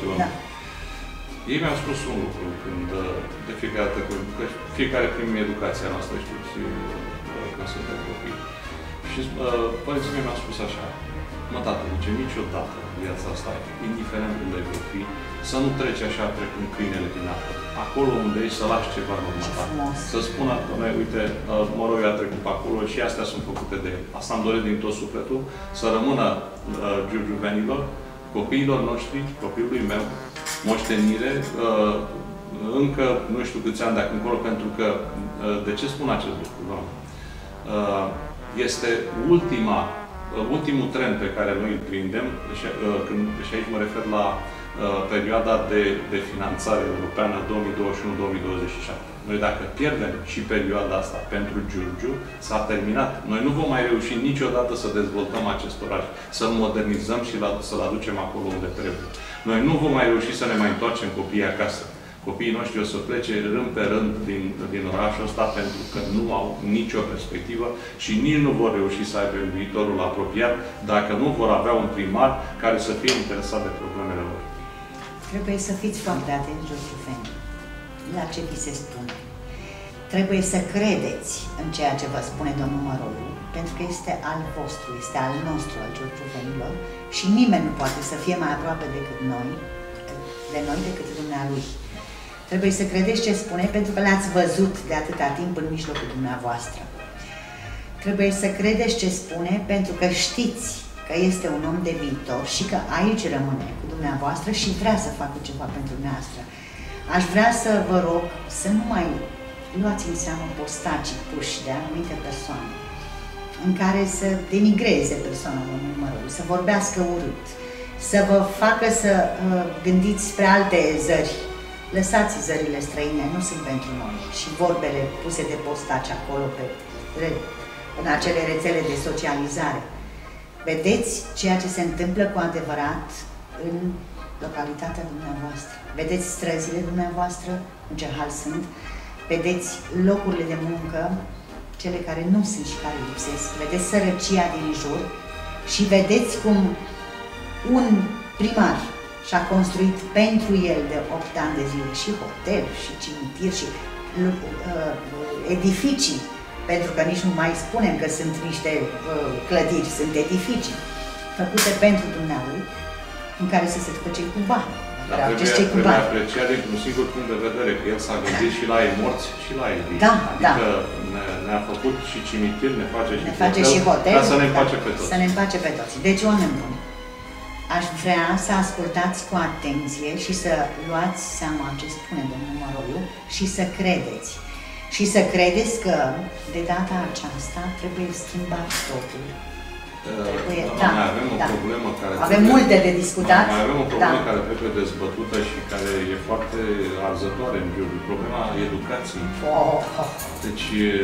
Ei mi-au spus un lucru când, de fiecare dată, că fiecare primim educația noastră, știți, când suntem copii. Și părinții mei mi-au spus așa: mă, tată, zice, niciodată viața asta, indiferent unde vei fi, să nu treci așa precum câinele din apă. Acolo unde ești, să lași ceva în urma ta. Să spună, uite, moroiul a trecut pe acolo și astea sunt făcute de el. Asta îmi doresc din tot sufletul, să rămână giurgiuvenilor, copiilor noștri, copilului meu, moștenire, încă nu știu câți ani de acum încolo, pentru că, de ce spun acest lucru, doamne? Este ultimul trend pe care noi îl prindem, și aici mă refer la perioada de finanțare europeană 2021-2027. Noi dacă pierdem și perioada asta pentru Giurgiu, s-a terminat. Noi nu vom mai reuși niciodată să dezvoltăm acest oraș, să-l modernizăm și să-l aducem acolo unde trebuie. Noi nu vom mai reuși să ne mai întoarcem copiii acasă. Copiii noștri o să plece rând pe rând din orașul ăsta pentru că nu au nicio perspectivă și nici nu vor reuși să aibă viitorul apropiat dacă nu vor avea un primar care să fie interesat de problemele lor. Trebuie să fiți foarte atenți, giurgiuveni, la ce vi se spune. Trebuie să credeți în ceea ce vă spune domnul Măroiu, pentru că este al vostru, este al nostru, al giurgiuvenilor, și nimeni nu poate să fie mai aproape decât noi, decât dumnealui. Trebuie să credeți ce spune, pentru că l-ați văzut de atâta timp în mijlocul dumneavoastră. Trebuie să credeți ce spune, pentru că știți că este un om de viitor și că aici rămâne cu dumneavoastră și vrea să facă ceva pentru dumneavoastră. Aș vrea să vă rog să nu mai luați în seamă postacii puși de anumite persoane în care să denigreze persoana domnului Măroiu, să vorbească urât, să vă facă să gândiți spre alte zări. Lăsați zările străine, nu sunt pentru noi. Și vorbele puse de postaci acolo în acele rețele de socializare. Vedeți ceea ce se întâmplă cu adevărat în localitatea dumneavoastră. Vedeți străzile dumneavoastră, în ce hal sunt. Vedeți locurile de muncă, cele care nu sunt și care lipsesc. Vedeți sărăcia din jur și vedeți cum un primar și-a construit pentru el de 8 ani de zile și hotel, și cimitir, și edificii pentru că nici nu mai spunem că sunt niște clădiri, sunt edificii făcute pentru dumnealui, în care să se ducă cei cu bani. Dar trebuie apreciat dintr-un singur punct de vedere, că el s-a gândit și la ei morți și la ei vii. Da, adică ne-a făcut și cimitir, ne face și hotel, ca să ne împace pe toți. Să ne împace pe toți. Deci, oameni buni, aș vrea să ascultați cu atenție și să luați seama ce spune domnul Măroiu și să credeți. Și să credeți că de data aceasta trebuie schimbat totul. Mai avem o problemă care avem multe de discutat. Mai avem o problemă care trebuie dezbătută și care e foarte arzătoare în Giurgiu. Problema educației. Deci,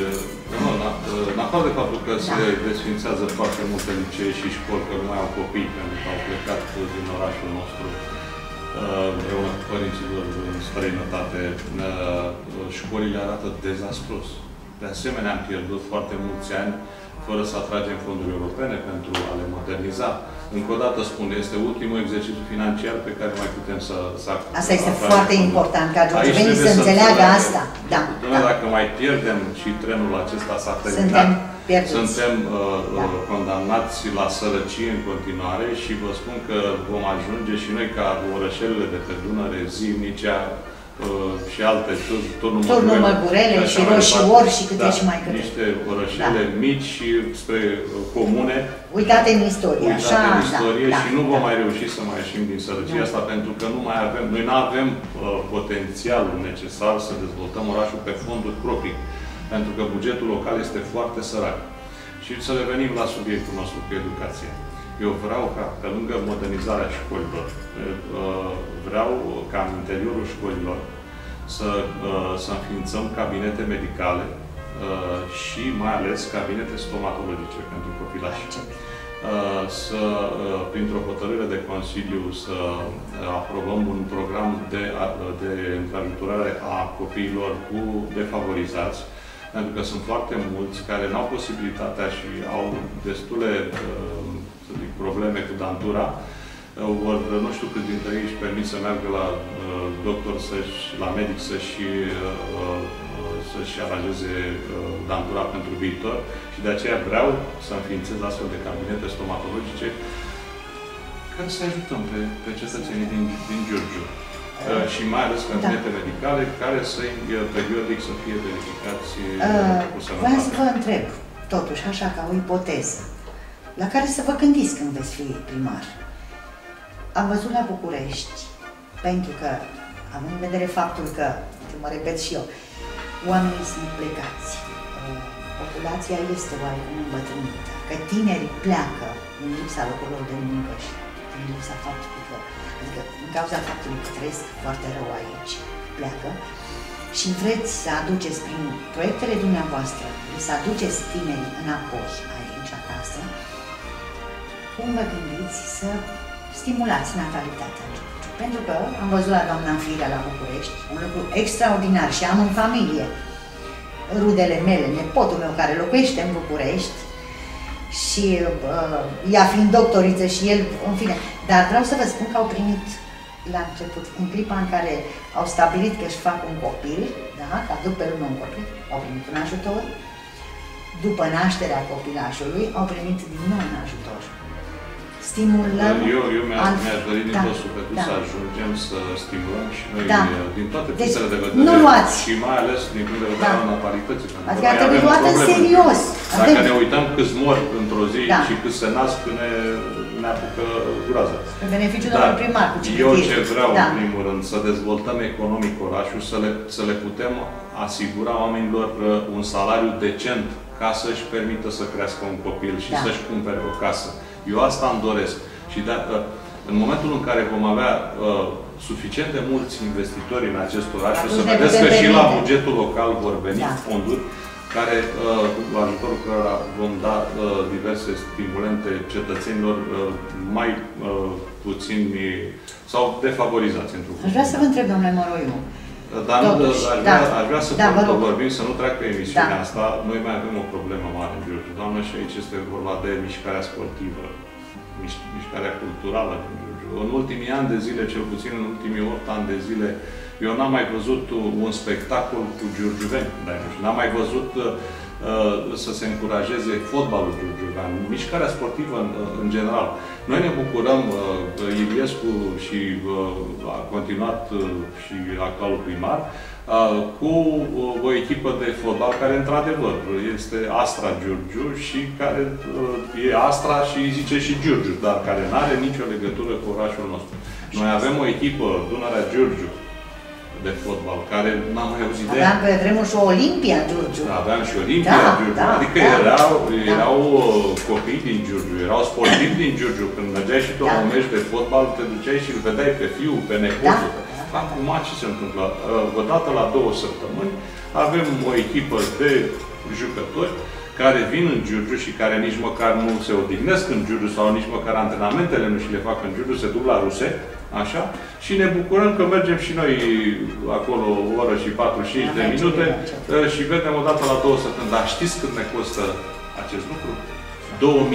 în afară de faptul că se desfințează foarte multe licee și școli, că nu mai au copii, pentru că au plecat din orașul nostru împreună cu părinții lor în străinătate, școlile arată dezastruos. De asemenea, am pierdut foarte mulți ani fără să atragem fonduri europene pentru a le moderniza. Încă o dată spun, este ultimul exercițiu financiar pe care mai putem să asta este foarte important, ca giurgiuvenii să înțeleagă asta. Dacă mai pierdem și trenul acesta s-a terminat, suntem condamnați la sărăcie în continuare și vă spun că vom ajunge și noi ca orășelele de pe Dunăre, Zimnicea, și alte, Turnul Măgurele și Roșiori și câte și mai câte. Niște orășele mici și spre comune. Uitate în istorie. Și nu vom mai reuși să mai ieșim din sărăcia asta pentru că nu mai avem, noi nu avem potențialul necesar să dezvoltăm orașul pe fonduri proprii. Pentru că bugetul local este foarte sărac. Și să revenim la subiectul nostru cu educația. Eu vreau ca, pe lângă modernizarea școlilor, vreau ca în interiorul școlilor să înființăm cabinete medicale și mai ales cabinete stomatologice pentru copilași. Printr-o hotărâre de Consiliu, să aprobăm un program de întrajutorare a copiilor cu defavorizați, pentru că sunt foarte mulți care nu au posibilitatea și au destule probleme cu dantura, ori nu știu cât dintre ei își permit să meargă la doctor, la medic să-și aranjeze dantura pentru viitor și de aceea vreau să înființez astfel de cabinete stomatologice care să ajutăm pe cetățenii din Giurgiu. Și mai ales cabinete medicale care periodic să fie verificați cu sănătate. Vreau să vă întreb, totuși, așa ca o ipoteză, la care să vă gândiți când veți fi primar. Am văzut la București, pentru că, având în vedere faptul că, mă repet și eu, oamenii sunt plecați, populația este oarecum îmbătrânită, că tinerii pleacă în lipsa locurilor de muncă și din lipsa faptului că, adică în cauza faptului că trăiesc foarte rău aici, pleacă, și vreți să aduceți prin proiectele dumneavoastră, să aduceți tinerii înapoi aici acasă, cum vă gândiți să stimulați natalitatea în Giurgiu? Pentru că am văzut la doamna Firea la București un lucru extraordinar și am în familie rudele mele, nepotul meu care locuiește în București și ea fiind doctoriță și el, în fine. Dar vreau să vă spun că au primit la început, în clipa în care au stabilit că își fac un copil, da, că aduc pe lume un copil, au primit un ajutor. După nașterea copilașului, au primit din nou un ajutor. Stimulăm... Eu mi-aș dori din tot sufletul să ajungem să stimulăm și noi din toate punctele de vedere. Nu luați! Și mai ales din punct de vedere al natalității. Adică ar trebui luat în serios. Dacă ne uităm câți mor într-o zi și câți se nasc, ne apucă groaza. În beneficiul domnului primar, cu eu ce vreau, în primul rând, să dezvoltăm economic orașul, să le putem asigura oamenilor un salariu decent ca să-și permită să crească un copil și să-și cumpere o casă. Eu asta îmi doresc. Și în momentul în care vom avea suficient de mulți investitori în acest oraș, o să vedeți că și la bugetul local vor veni fonduri care, cu ajutorul cărora vom da diverse stimulente cetățenilor mai puțini sau defavorizați într-un fel. Aș vrea să vă întreb, domnule Măroiu. Dar aș vrea să vorbim, să nu treacă emisiunea asta. Noi mai avem o problemă mare în Giurgiu. Doamnă, și aici este vorba de mișcarea sportivă, mișcarea culturală din Giurgiu. În ultimii ani de zile, cel puțin în ultimii 8 ani de zile, eu n-am mai văzut un spectacol cu giurgiuveni. N-am mai văzut să se încurajeze fotbalul giurgiuvean, mișcarea sportivă în general. Noi ne bucurăm, Iliescu și a continuat și actualul primar, cu o echipă de fotbal care, într-adevăr, este Astra Giurgiu și care e Astra și zice și Giurgiu, dar care nu are nicio legătură cu orașul nostru. Noi avem o echipă, Dunărea Giurgiu, de fotbal, care n-am mai auzit de... Aveam pe vremuri și o Olimpia Giurgiu. Da, aveam și Olimpia Giurgiu. Adică erau copii din Giurgiu, erau sportivi din Giurgiu. Când mergeai și tu la un meci de fotbal, te duceai și îl vedeai pe fiul, pe nepotul. Acum ce se întâmplă? Odată la 2 săptămâni avem o echipă de jucători care vin în Giurgiu și care nici măcar nu se odihnesc în Giurgiu sau nici măcar antrenamentele nu și le fac în Giurgiu, se duc la Ruse, așa, și ne bucurăm că mergem și noi acolo o oră și 45 de minute și vedem o dată la 2 săptămâni. Dar știți cât ne costă acest lucru? 2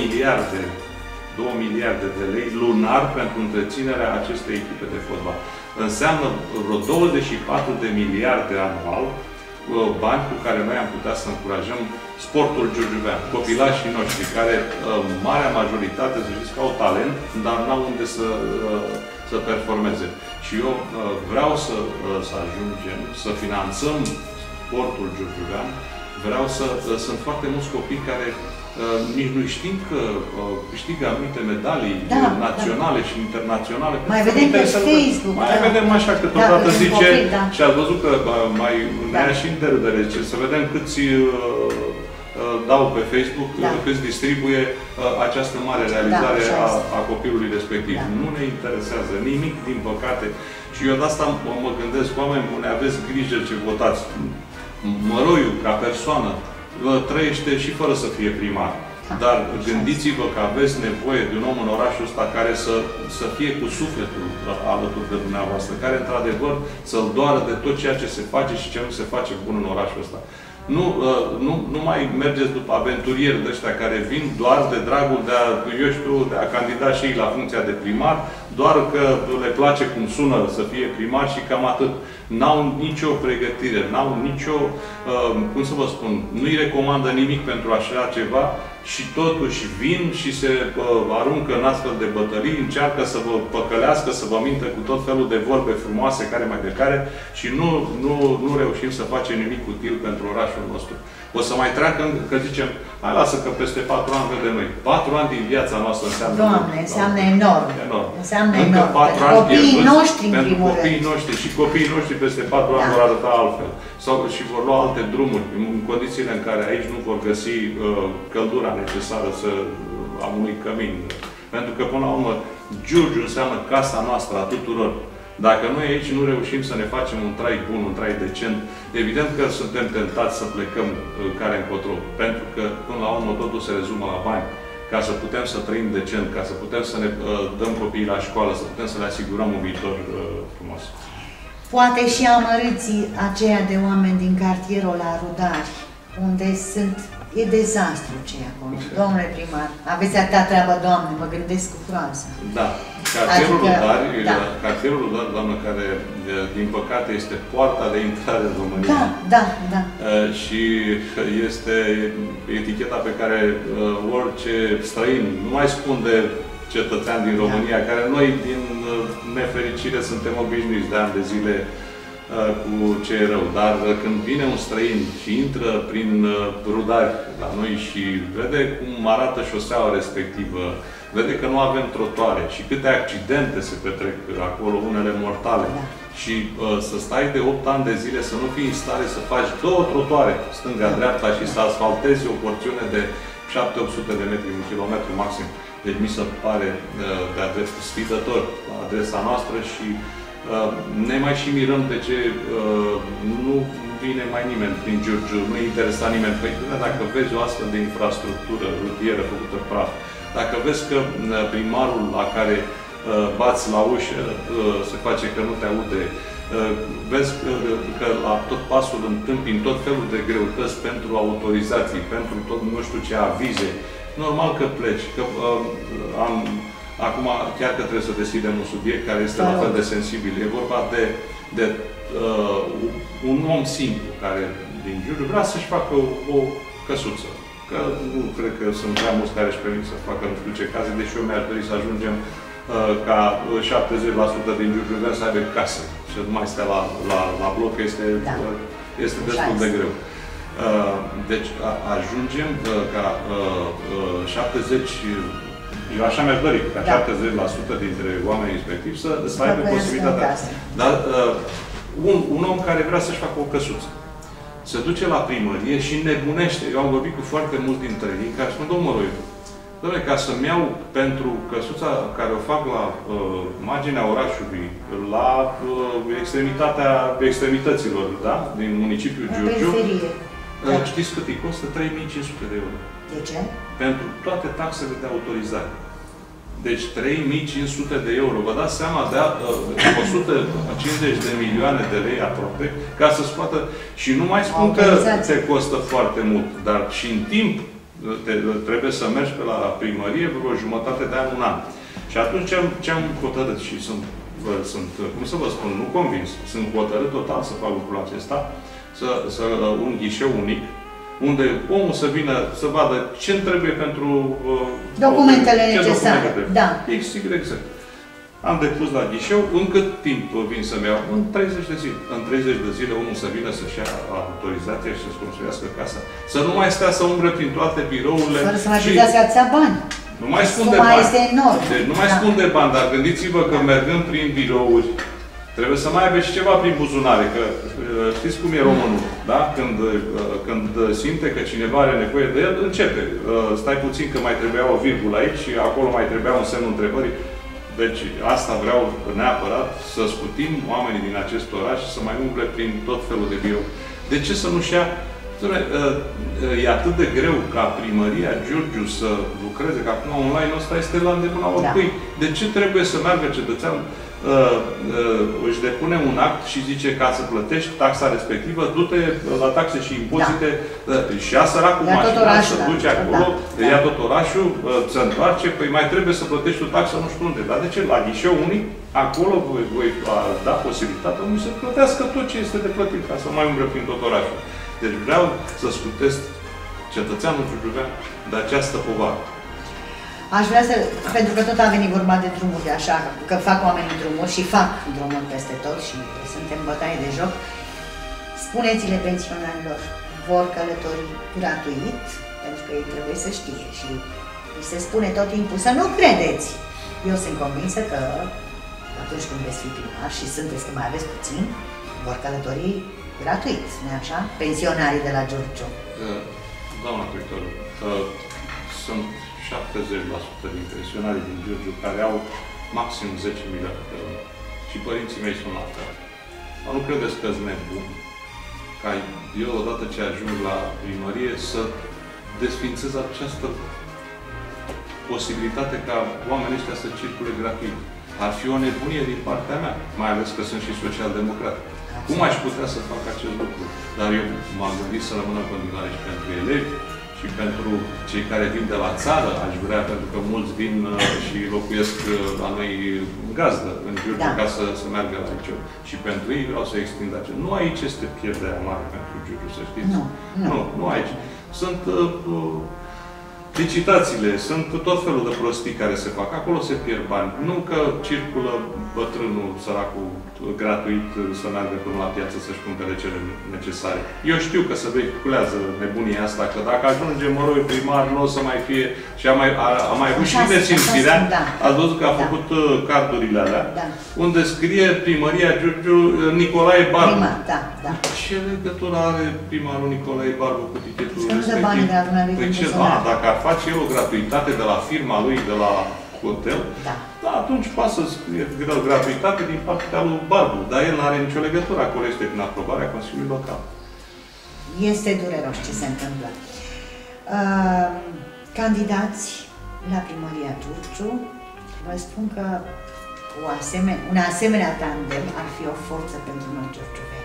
miliarde de lei lunar pentru întreținerea acestei echipe de fotbal. Înseamnă vreo 24 de miliarde anual bani cu care noi am putea să încurajăm sportul giurgiuvean, copilașii noștri, care, marea majoritate, să știți că au talent, dar n-au unde să performeze. Și eu vreau să ajungem, să finanțăm sportul giurgiuvean, vreau sunt foarte mulți copii care nici nu știm că câștigă anumite medalii naționale și internaționale. Mai vedem pe Facebook. Mai vedem așa câteodată zice, și ați văzut că mai ne ia și în derudere, să vedem câți dau pe Facebook, câți distribuie această mare realizare a copilului respectiv. Nu ne interesează nimic, din păcate. Și eu de asta mă gândesc, oameni buni, aveți grijă ce votați. Măroiu, ca persoană, trăiește și fără să fie primar. Dar gândiți-vă că aveți nevoie de un om în orașul ăsta care să fie cu sufletul alături de dumneavoastră, care într-adevăr să-l doară de tot ceea ce se face și ce nu se face bun în orașul ăsta. Nu mai mergeți după aventurieri de ăștia care vin doar de dragul de a candida și ei la funcția de primar, doar că le place cum sună să fie primar și cam atât. N-au nicio pregătire, n-au nicio, cum să vă spun, nu-i recomandă nimic pentru așa ceva și totuși vin și se aruncă în astfel de bătălii, încearcă să vă păcălească, să vă mintă cu tot felul de vorbe frumoase, care mai de care, și nu reușim să facem nimic util pentru orașul nostru. O să mai treacă, că zicem, hai lasă că peste 4 ani vedem noi. 4 ani din viața noastră înseamnă... Doamne, înseamnă enorm. Înseamnă enorm. Pentru copiii noștri, în pentru primul copiii rând. noștri. Și copiii noștri peste 4 ani vor arăta altfel. Și vor lua alte drumuri, în condițiile în care aici nu vor găsi căldura necesară a unui cămin. Pentru că, până la urmă, Giurgiu înseamnă casa noastră a tuturor. Dacă noi aici nu reușim să ne facem un trai bun, un trai decent, evident că suntem tentați să plecăm care încotro. Pentru că, până la urmă, totul se rezumă la bani. Ca să putem să trăim decent, ca să putem să ne dăm copiii la școală, să putem să le asigurăm un viitor frumos. Poate și amărâții aceia de oameni din cartierul la Rudari, unde e dezastru ce e acolo. Domnule primar, aveți atâta treabă, Doamne, mă gândesc cu groază. Da. Cartierul Rudari, doamnă, care, din păcate, este poarta de intrare în România. Da. Și este eticheta pe care orice străin, nu mai spun de cetățean din România, care noi, din nefericire, suntem obișnuiți de ani de zile cu ce e rău. Dar când vine un străin și intră prin Rudari la noi și vede cum arată șoseaua respectivă, vede că nu avem trotuare și câte accidente se petrec acolo, unele mortale, și să stai de 8 ani de zile să nu fii în stare să faci 2 trotuare, stânga-dreapta, și să asfaltezi o porțiune de 700-800 de metri, 1 kilometru maxim. Deci mi se pare de sfidător la adresa noastră și ne mai și mirăm de ce nu vine mai nimeni prin Giurgiu, nu interesa nimeni. Păi, dacă vezi o astfel de infrastructură rutieră făcută praf, dacă vezi că primarul la care bați la ușă se face că nu te aude, vezi că la tot pasul întâmpini tot felul de greutăți pentru autorizații, pentru tot nu știu ce avize, normal că pleci. Că, acum, chiar că trebuie să deschidem un subiect care este la fel de sensibil. E vorba de un om simplu care din Giurgiu vrea să-și facă o căsuță. Că nu cred că sunt prea mulți care își permit să facă nu știu ce case, deși eu mi-aș dori să ajungem ca 70% din Giurgiuveni să aibă casă. Și nu mai stea la bloc, este destul de greu. Deci ajungem ca 70%, eu așa mi-aș dori, ca 70% dintre oamenii respectivi să aibă posibilitatea. Dar un om care vrea să-și facă o căsuță, se duce la primărie și nebunește. Eu am vorbit cu foarte mulți dintre ei care spun, domnul Roiu, doamne, ca să-mi iau pentru căsuța care o fac la marginea orașului, la extremităților, da? Din municipiul Giurgiu, știți cât îi costă? 3.500 de euro. De ce? Pentru toate taxele de autorizare. Deci 3.500 de euro. Vă dați seama de 150 de milioane de lei aproape ca să scoată. Și nu mai spun că te costă foarte mult, dar și în timp trebuie să mergi pe la primărie vreo jumătate de an, un an. Și atunci ce am hotărât și sunt, cum să vă spun, nu convins, sunt hotărât total să fac lucrul acesta, un ghișeu unic, unde omul să vină să vadă ce îmi trebuie pentru documentele necesare. Da. Exact. Am depus la ghișeu, în cât timp vin să-mi iau? În 30 de zile. În 30 de zile omul să vină să-și ia autorizația și să-și construiască casa. Să nu mai stea să umble prin toate birourile. Fără să mai plătească atâția bani. Nu mai spun de bani. Este enorm. Deci, nu mai spun de bani, dar gândiți-vă că mergând prin birouri, trebuie să mai aibă și ceva prin buzunare, că știți cum e românul, da? Când simte că cineva are nevoie de el, începe. Stai puțin că mai trebuia o virgulă aici și acolo mai trebuia un semn întrebării. Deci asta vreau neapărat, să scutim oamenii din acest oraș și să mai umble prin tot felul de birou. De ce să nu-și ia? E atât de greu ca primăria Giurgiu să lucreze, că acum online ăsta este la îndemâna oricui. De ce trebuie să meargă cetățeanul? Își depune un act și zice ca să plătești taxa respectivă, du-te la taxe și impozite și ia săracul mașina, să duce acolo, ia tot orașul, se întoarce, păi mai trebuie să plătești o taxă nu știu unde. Dar de ce? La ghișeu unic, acolo voi da posibilitatea unui să plătească tot ce este de plătit, ca să mai umbre prin tot orașul. Deci vreau să scutesc cetățeanul giurgiuvean de această povară. Aș vrea să, pentru că tot a venit vorba de drumuri, așa, că fac oamenii drumuri și fac drumuri peste tot și suntem bătaie de joc, spuneți-le pensionarilor, vor călători gratuit, pentru că ei trebuie să știe și îi se spune tot timpul să nu credeți. Eu sunt convinsă că atunci când veți fi primar și sunteți că mai aveți puțin, vor călători gratuit, nu-i așa? Pensionarii de la Giurgiu. Doamna director, sunt 70% din pensionarii din Giurgiu care au maxim 10 milioane de euro. Și părinții mei sunt la fel. Dar nu credeți că sunt nebun ca eu, odată ce ajung la primărie, să desfințez această posibilitate ca oamenii ăștia să circule gratuit. Ar fi o nebunie din partea mea, mai ales că sunt și social-democrat. Cum aș putea să fac acest lucru? Dar eu m-am gândit să rămână în continuare și pentru elevi, și pentru cei care vin de la țară, aș vrea, pentru că mulți vin și locuiesc la noi în gazdă, în Giurgiu, ca să meargă la liceu. Și pentru ei vreau să extind acest. Nu aici este pierderea mare pentru Giurgiu, să știți. Nu aici. Sunt licitațiile, sunt tot felul de prostii care se fac. Acolo se pierd bani. Nu că circulă bătrânul, săracul, gratuit să meargă până la piață să-și cumpere cele necesare. Eu știu că se vehiculează nebunia asta, că dacă ajunge Măroi primar, nu o să mai fie... Și a mai avut și nesimțirea. Ați văzut că a făcut cardurile alea, unde scrie Primăria Giurgiu Nicolae Barbu. Ce legătură are primarul Nicolae Barbu cu tichetul respectiv? Dacă ar face el o gratuitate de la firma lui, de la hotel, atunci poate să scrie gratuitate din partea lui Barbu, dar el nu are nicio legătură. Acolo este prin aprobarea Consiliului Local. Este dureros ce se întâmplă. Candidați la primăria Giurgiu, vă spun că un asemenea tandem ar fi o forță pentru noi giurgiuveni.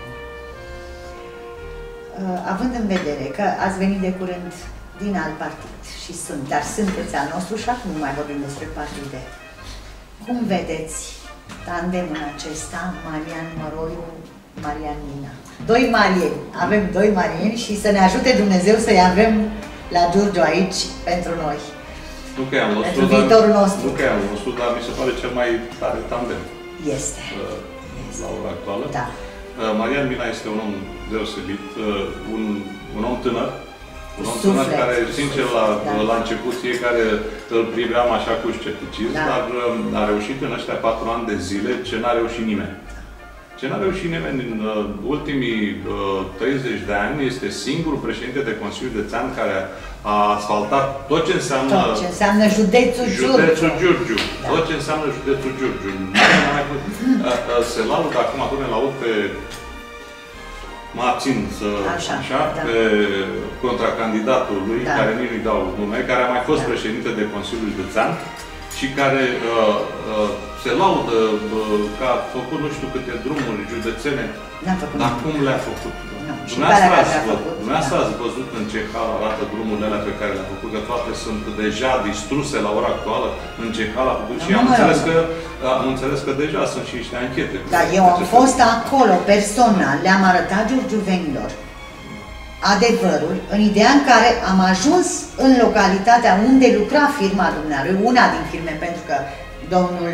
Având în vedere că ați venit de curând din alt partid și dar sunteți al nostru și acum nu mai vorbim despre partide. Cum vedeți tandemul acesta, Marian Măroiu, Marian Mina. Doi marieni. Avem doi marieni și să ne ajute Dumnezeu să-i avem la Giurgiu aici pentru noi. Nu că e al nostru, Pentru viitorul nostru. Nu că e al nostru, dar mi se pare cel mai tare tandem. Este. La ora actuală. Da. Marian Mina este un om deosebit, un om tânăr. Un om Suflet. tânăr care, sincer, la început fiecare îl priveam așa cu scepticism, dar a reușit în ăștia 4 ani de zile ce n-a reușit nimeni. Ce n-a reușit nimeni în ultimii 30 de ani, este singurul președinte de Consiliu Județean care a asfaltat tot ce înseamnă județul Giurgiu. Da. Tot ce înseamnă județul Giurgiu. Selalul, de acum tot ne-l aud pe... Mă abțin pe contracandidatul lui, care nici nu-i dau nume, care a mai fost președinte de Consiliul Județean și care se laudă că a făcut nu știu câte drumuri județene, dar cum le-a făcut? Dumneavoastră ați văzut în ce hal arată drumurile alea pe care le-a făcut, că toate sunt deja distruse la ora actuală, în ce hal a făcut și am înțeles că deja sunt și niște anchete. Da, eu am fost acolo personal, le-am arătat giurgiuvenilor adevărul, în ideea în care am ajuns în localitatea unde lucra firma dumnealui, una din firme, pentru că domnul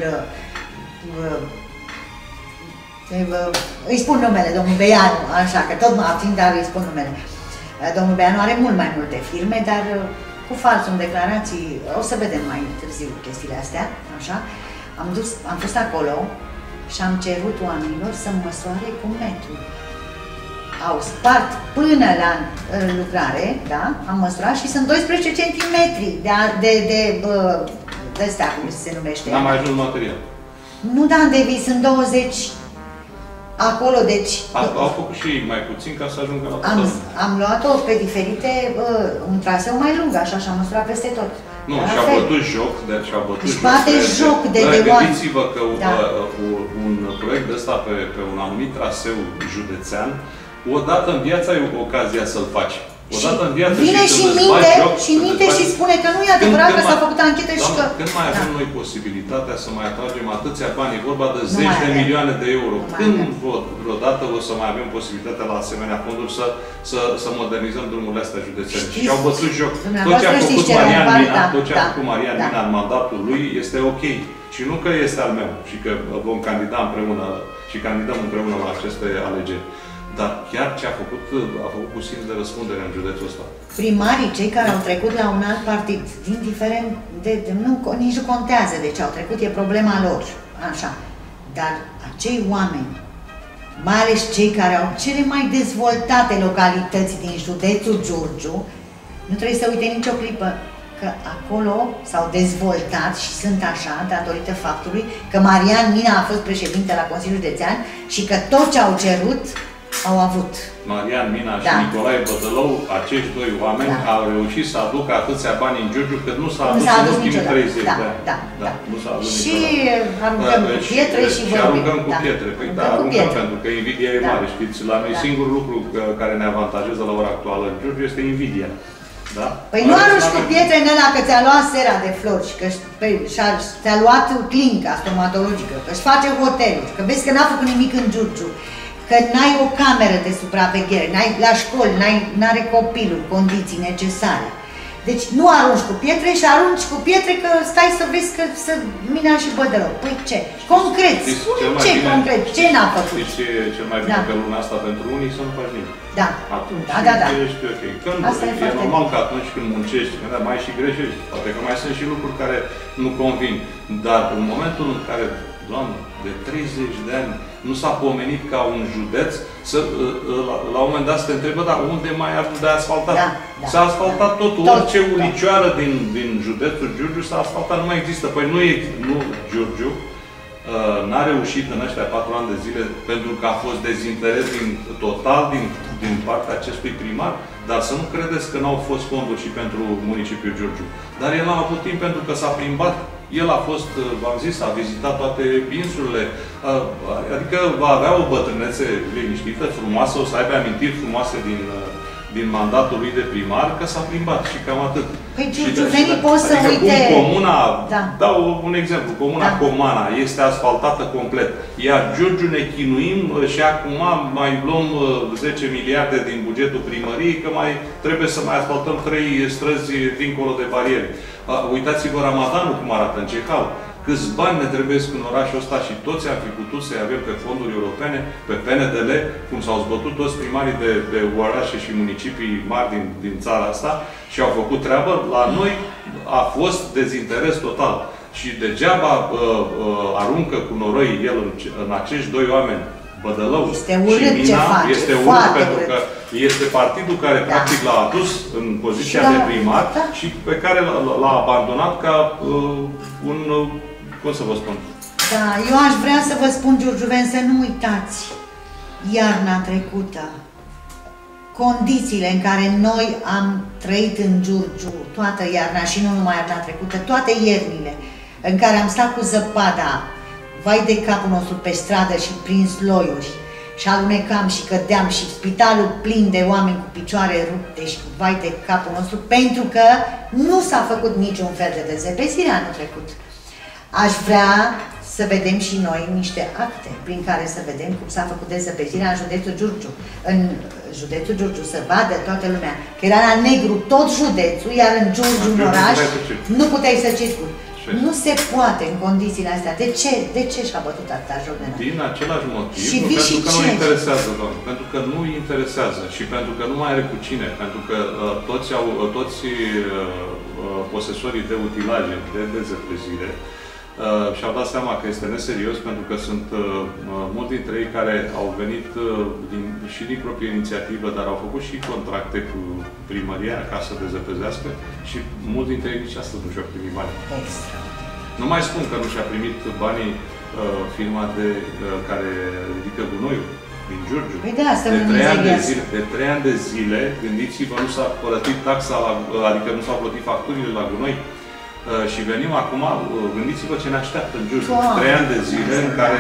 îi spun numele, domnul Beianu, așa că tot mă abțin, dar îi spun numele. Domnul Beianu are mult mai multe firme, dar cu fals în declarații, o să vedem mai târziu chestiile astea, așa. Am fost acolo și am cerut oamenilor să măsoare cu metru. Au spart până la lucrare, da? Am măsurat și sunt 12 cm de astea, cum se numește. N-am mai ajuns material. Nu, da, Devi, sunt 20 acolo, deci... Au făcut și mai puțin ca să ajungă la tot. Am luat-o pe diferite, un traseu mai lung, așa, și am măsurat peste tot. Nu, și-au bătut joc, Își bate joc de oameni. Gândiți-vă că un proiect de ăsta pe un anumit traseu județean, odată în viață ai ocazia să-l faci. Odată în viață vine și minte și spune că nu e adevărat că s-a făcut anchetă și că... Când mai avem noi posibilitatea să mai atragem atâția bani, e vorba de zeci de milioane de euro. Când vreodată o să mai avem posibilitatea la asemenea fonduri să modernizăm drumurile astea județene? Și au bătut joc. Tot ce a făcut Marian Mina în mandatul lui este ok. Și nu că este al meu și că vom candida împreună și candidăm împreună la aceste alegeri. Dar chiar ce a făcut cu simț de răspundere în județul ăsta. Primarii, cei care au trecut la un alt partid, indiferent nici nu contează de ce au trecut, e problema lor, așa. Dar acei oameni, mai ales cei care au cele mai dezvoltate localități din județul Giurgiu, nu trebuie să uite nicio clipă că acolo s-au dezvoltat și sunt așa datorită faptului că Marian Mina a fost președinte la Consiliul Județean și că tot ce au cerut au avut. Marian Mina și Nicolae Bădălău, acești doi oameni au reușit să aducă atâția bani în Giurgiu cât nu s-a adus în ultimii 30 de ani. Nu s-a adus și aruncăm cu pietre și vorbim. Și aruncăm cu pietre. Păi da, aruncăm pentru că invidia e mare, știți? La noi singurul lucru care ne avantajează la ora actuală în Giurgiu este invidia. Da? Păi nu arunci cu pietre în ăla că ți-a luat sera de flori și că ți-a luat clinica stomatologică, că își face hoteluri, că vezi că n-a făcut nimic în Giurgiu, că n-ai o cameră de supraveghere, la școli, n-are copilul condiții necesare. Deci nu arunci cu pietre și arunci cu pietre că stai să vezi că să Mina și Bădălău. Păi ce? Concret, spune ce concret, ce n-a făcut? Știți ce e cel mai bine pe luna asta pentru unii? Să nu faci nimic. Da. Atunci ești ok. E normal că atunci când muncești, când mai și greșești, poate că mai sunt și lucruri care nu convin. Dar în momentul în care, Doamne, de 30 de ani nu s-a pomenit ca un județ, la un moment dat se te întrebă, dar unde mai ar de asfaltat? S-a asfaltat totul, orice ulicioară din județul Giurgiu s-a asfaltat, nu mai există. Păi nu Giurgiu n-a reușit în ăștia 4 ani de zile pentru că a fost dezinteres total din partea acestui primar, dar să nu credeți că n-au fost fonduri și pentru municipiul Giurgiu. Dar el a avut timp pentru că s-a plimbat. El a fost, v-am zis, a vizitat toate insulele, adică va avea o bătrânețe liniștită, frumoasă, o să aibă amintiri frumoase din mandatul lui de primar că s-a plimbat și cam atât. Păi giurgiuvenii pot să uite... Comuna, dau un exemplu, comuna Comana este asfaltată complet. Iar Giurgiu ne chinuim și acum mai luăm 10 miliarde din bugetul primăriei că mai trebuie să mai asfaltăm 3 străzi dincolo de bariere. Uitați-vă Ramadanul cum arată în Cehal. Câți bani ne trebuie în orașul ăsta și toți am fi putut să-i avem pe fonduri europene, pe PNDL, cum s-au zbătut toți primarii de orașe și municipii mari din țara asta și au făcut treabă. La noi a fost dezinteres total. Și degeaba aruncă cu noroi el în acești doi oameni, Bădălău este urât și Mina, ce face, este urât pentru că este partidul care practic l-a adus în poziția de primar și pe care l-a abandonat ca un, cum să vă spun? Da, eu aș vrea să vă spun, giurgiuveni, să nu uitați iarna trecută, condițiile în care noi am trăit în Giurgiu toată iarna și nu numai iarna trecută, toate iernile în care am stat cu zăpada, vai de capul nostru pe stradă și prin sloiuri și alunecam și cădeam și spitalul plin de oameni cu picioare rupte și vai de capul nostru, pentru că nu s-a făcut niciun fel de dezepezire anul trecut. Aș vrea să vedem și noi niște acte prin care să vedem cum s-a făcut dezăpezirea în județul Giurgiu. În județul Giurgiu să vadă toată lumea că era la negru tot județul, iar în Giurgiu, în oraș, nu puteai să circuli. Nu se poate în condițiile astea. De ce și-a bătut atâta joc de noi? Din același motiv, și pentru că nu interesează, doamne. Pentru că nu interesează și pentru că nu mai are cu cine. Pentru că toți posesorii de utilaje, de dezăpezire, și-au dat seama că este neserios pentru că sunt mulți dintre ei care au venit și din proprie inițiativă, dar au făcut și contracte cu primăria ca să dezăpezească și mulți dintre ei nici astăzi nu și-au primit bani. Nu mai spun că nu și-a primit banii firma care ridică gunoiul din Giurgiu. Păi da, de 3 ani de zile, gândiți-vă, nu s-a plătit taxa, adică nu s-au plătit facturile la gunoi. Și venim acum, gândiți-vă ce ne așteaptă în Giurgiu. 3 ani de zile în care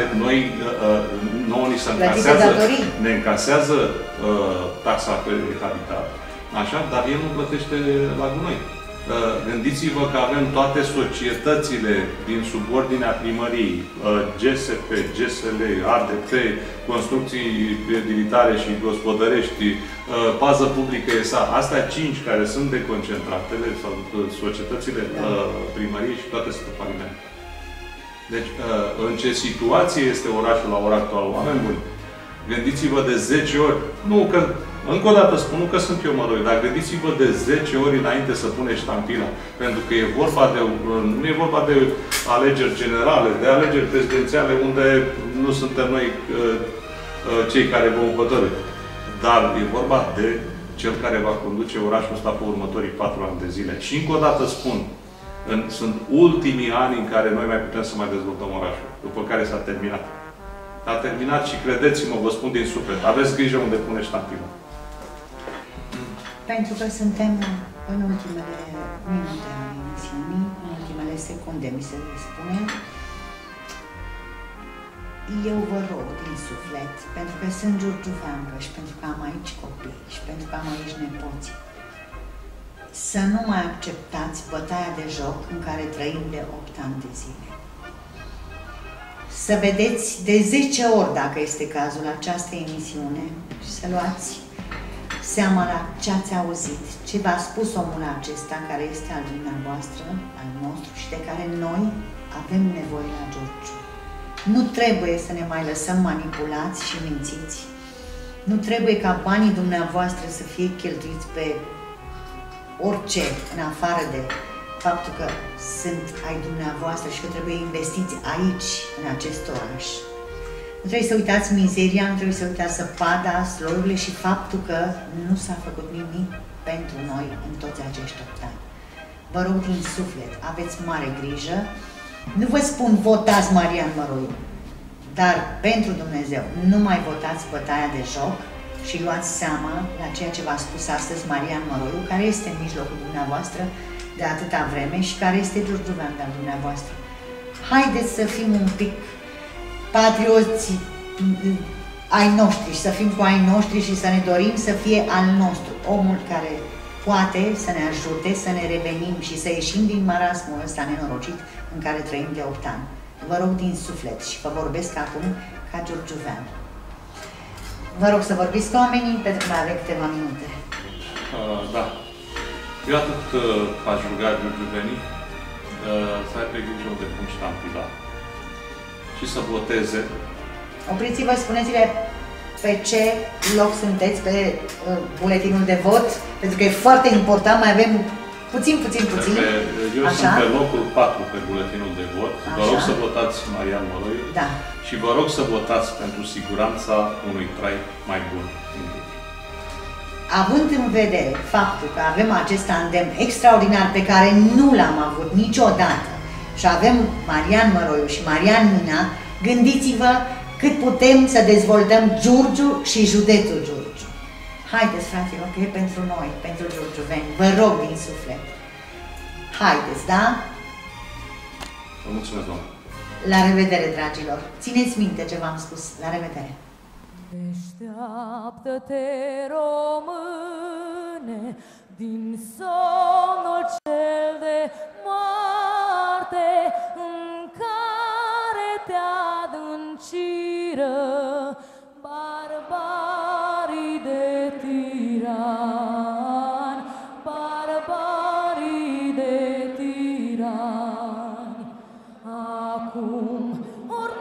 nouă ni se încasează taxa pe habitat, așa, dar el nu plătește la gunoi. Gândiți-vă că avem toate societățile din subordinea primăriei, GSP, GSL, ADP, construcții utilitare și gospodărești, pază publică ESA, astea 5 care sunt deconcentratele sau societățile primăriei și toate sunt falimente. Deci, în ce situație este orașul la ora actuală? Oameni buni, gândiți-vă de 10 ori, nu că încă o dată spun, nu că sunt eu măroi, dar gândiți-vă de 10 ori înainte să puneți ștampila. Pentru că e vorba de, nu e vorba de alegeri generale, de alegeri prezidențiale unde nu suntem noi cei care vom hotărî. Dar e vorba de cel care va conduce orașul ăsta pe următorii 4 ani de zile. Și încă o dată spun, sunt ultimii ani în care noi mai putem să mai dezvoltăm orașul, după care s-a terminat. A terminat și credeți-mă, vă spun din suflet, aveți grijă unde puneți ștampila. Pentru că suntem în ultimele minute ale emisiunii, în ultimele secunde, mi se spune. Eu vă rog din suflet, pentru că sunt giurgiuveancă și pentru că am aici copii și pentru că am aici nepoți, să nu mai acceptați bătaia de joc în care trăim de 8 ani de zile. Să vedeți de 10 ori, dacă este cazul, această emisiune și să luați seama la ce ați auzit, ce v-a spus omul acesta care este al dumneavoastră, al nostru și de care noi avem nevoie la Giurgiu. Nu trebuie să ne mai lăsăm manipulați și mințiți. Nu trebuie ca banii dumneavoastră să fie cheltuiți pe orice, în afară de faptul că sunt ai dumneavoastră și că trebuie investiți aici, în acest oraș. Nu trebuie să uitați mizeria, nu trebuie să uitați zăpada, slorurile și faptul că nu s-a făcut nimic pentru noi în toți acești 8 ani. Vă rog din suflet, aveți mare grijă. Nu vă spun votați Marian Măroiu, dar pentru Dumnezeu nu mai votați bătaia de joc și luați seama la ceea ce v-a spus astăzi Marian Măroiu, care este în mijlocul dumneavoastră de atâta vreme și care este giurgiuvean de-al dumneavoastră. Haideți să fim un pic patrioți ai noștri și să fim cu ai noștri și să ne dorim să fie al nostru. omul care poate să ne ajute să ne revenim și să ieșim din marasmul ăsta nenorocit în care trăim de 8 ani. Vă rog din suflet și vă vorbesc acum ca giurgiuvean. Vă rog să vorbiți cu oamenii pentru că avem câteva minute. Da. Eu atât aș ruga giurgiuvenii să aibă grijă de cum ștampila și să voteze. Opriți-vă, spuneți-le pe ce loc sunteți pe buletinul de vot, pentru că e foarte important, mai avem puțin. Eu sunt pe locul 4 pe buletinul de vot. Așa. Vă rog să votați Marian Măroiu și vă rog să votați pentru siguranța unui trai mai bun. Având în vedere faptul că avem acest tandem extraordinar pe care nu l-am avut niciodată și avem Marian Măroiu și Marian Mina, gândiți-vă cât putem să dezvoltăm Giurgiu și județul Giurgiu. Haideți, fraților, că e pentru noi, pentru giurgiuveni. Vă rog din suflet. Haideți, da? Vă mulțumesc, doamnă. La revedere, dragilor. Țineți minte ce v-am spus. La revedere. Deșteaptă-te, române, din somnul cel de moarte în care te adânciră barbarii de tirani, barbarii de tirani. Acum ori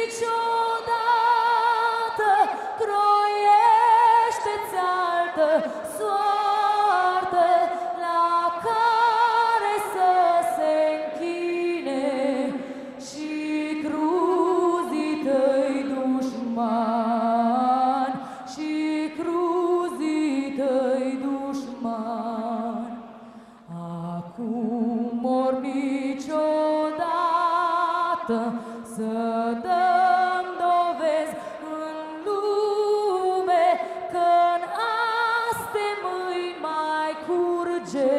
niciodată croiește-ți altă soartă la care să se închine și cruzii tăi dușmani, și cruzii tăi dușmani. Acum ori niciodată să dăm dovezi în lume că-n astea mâini mai curge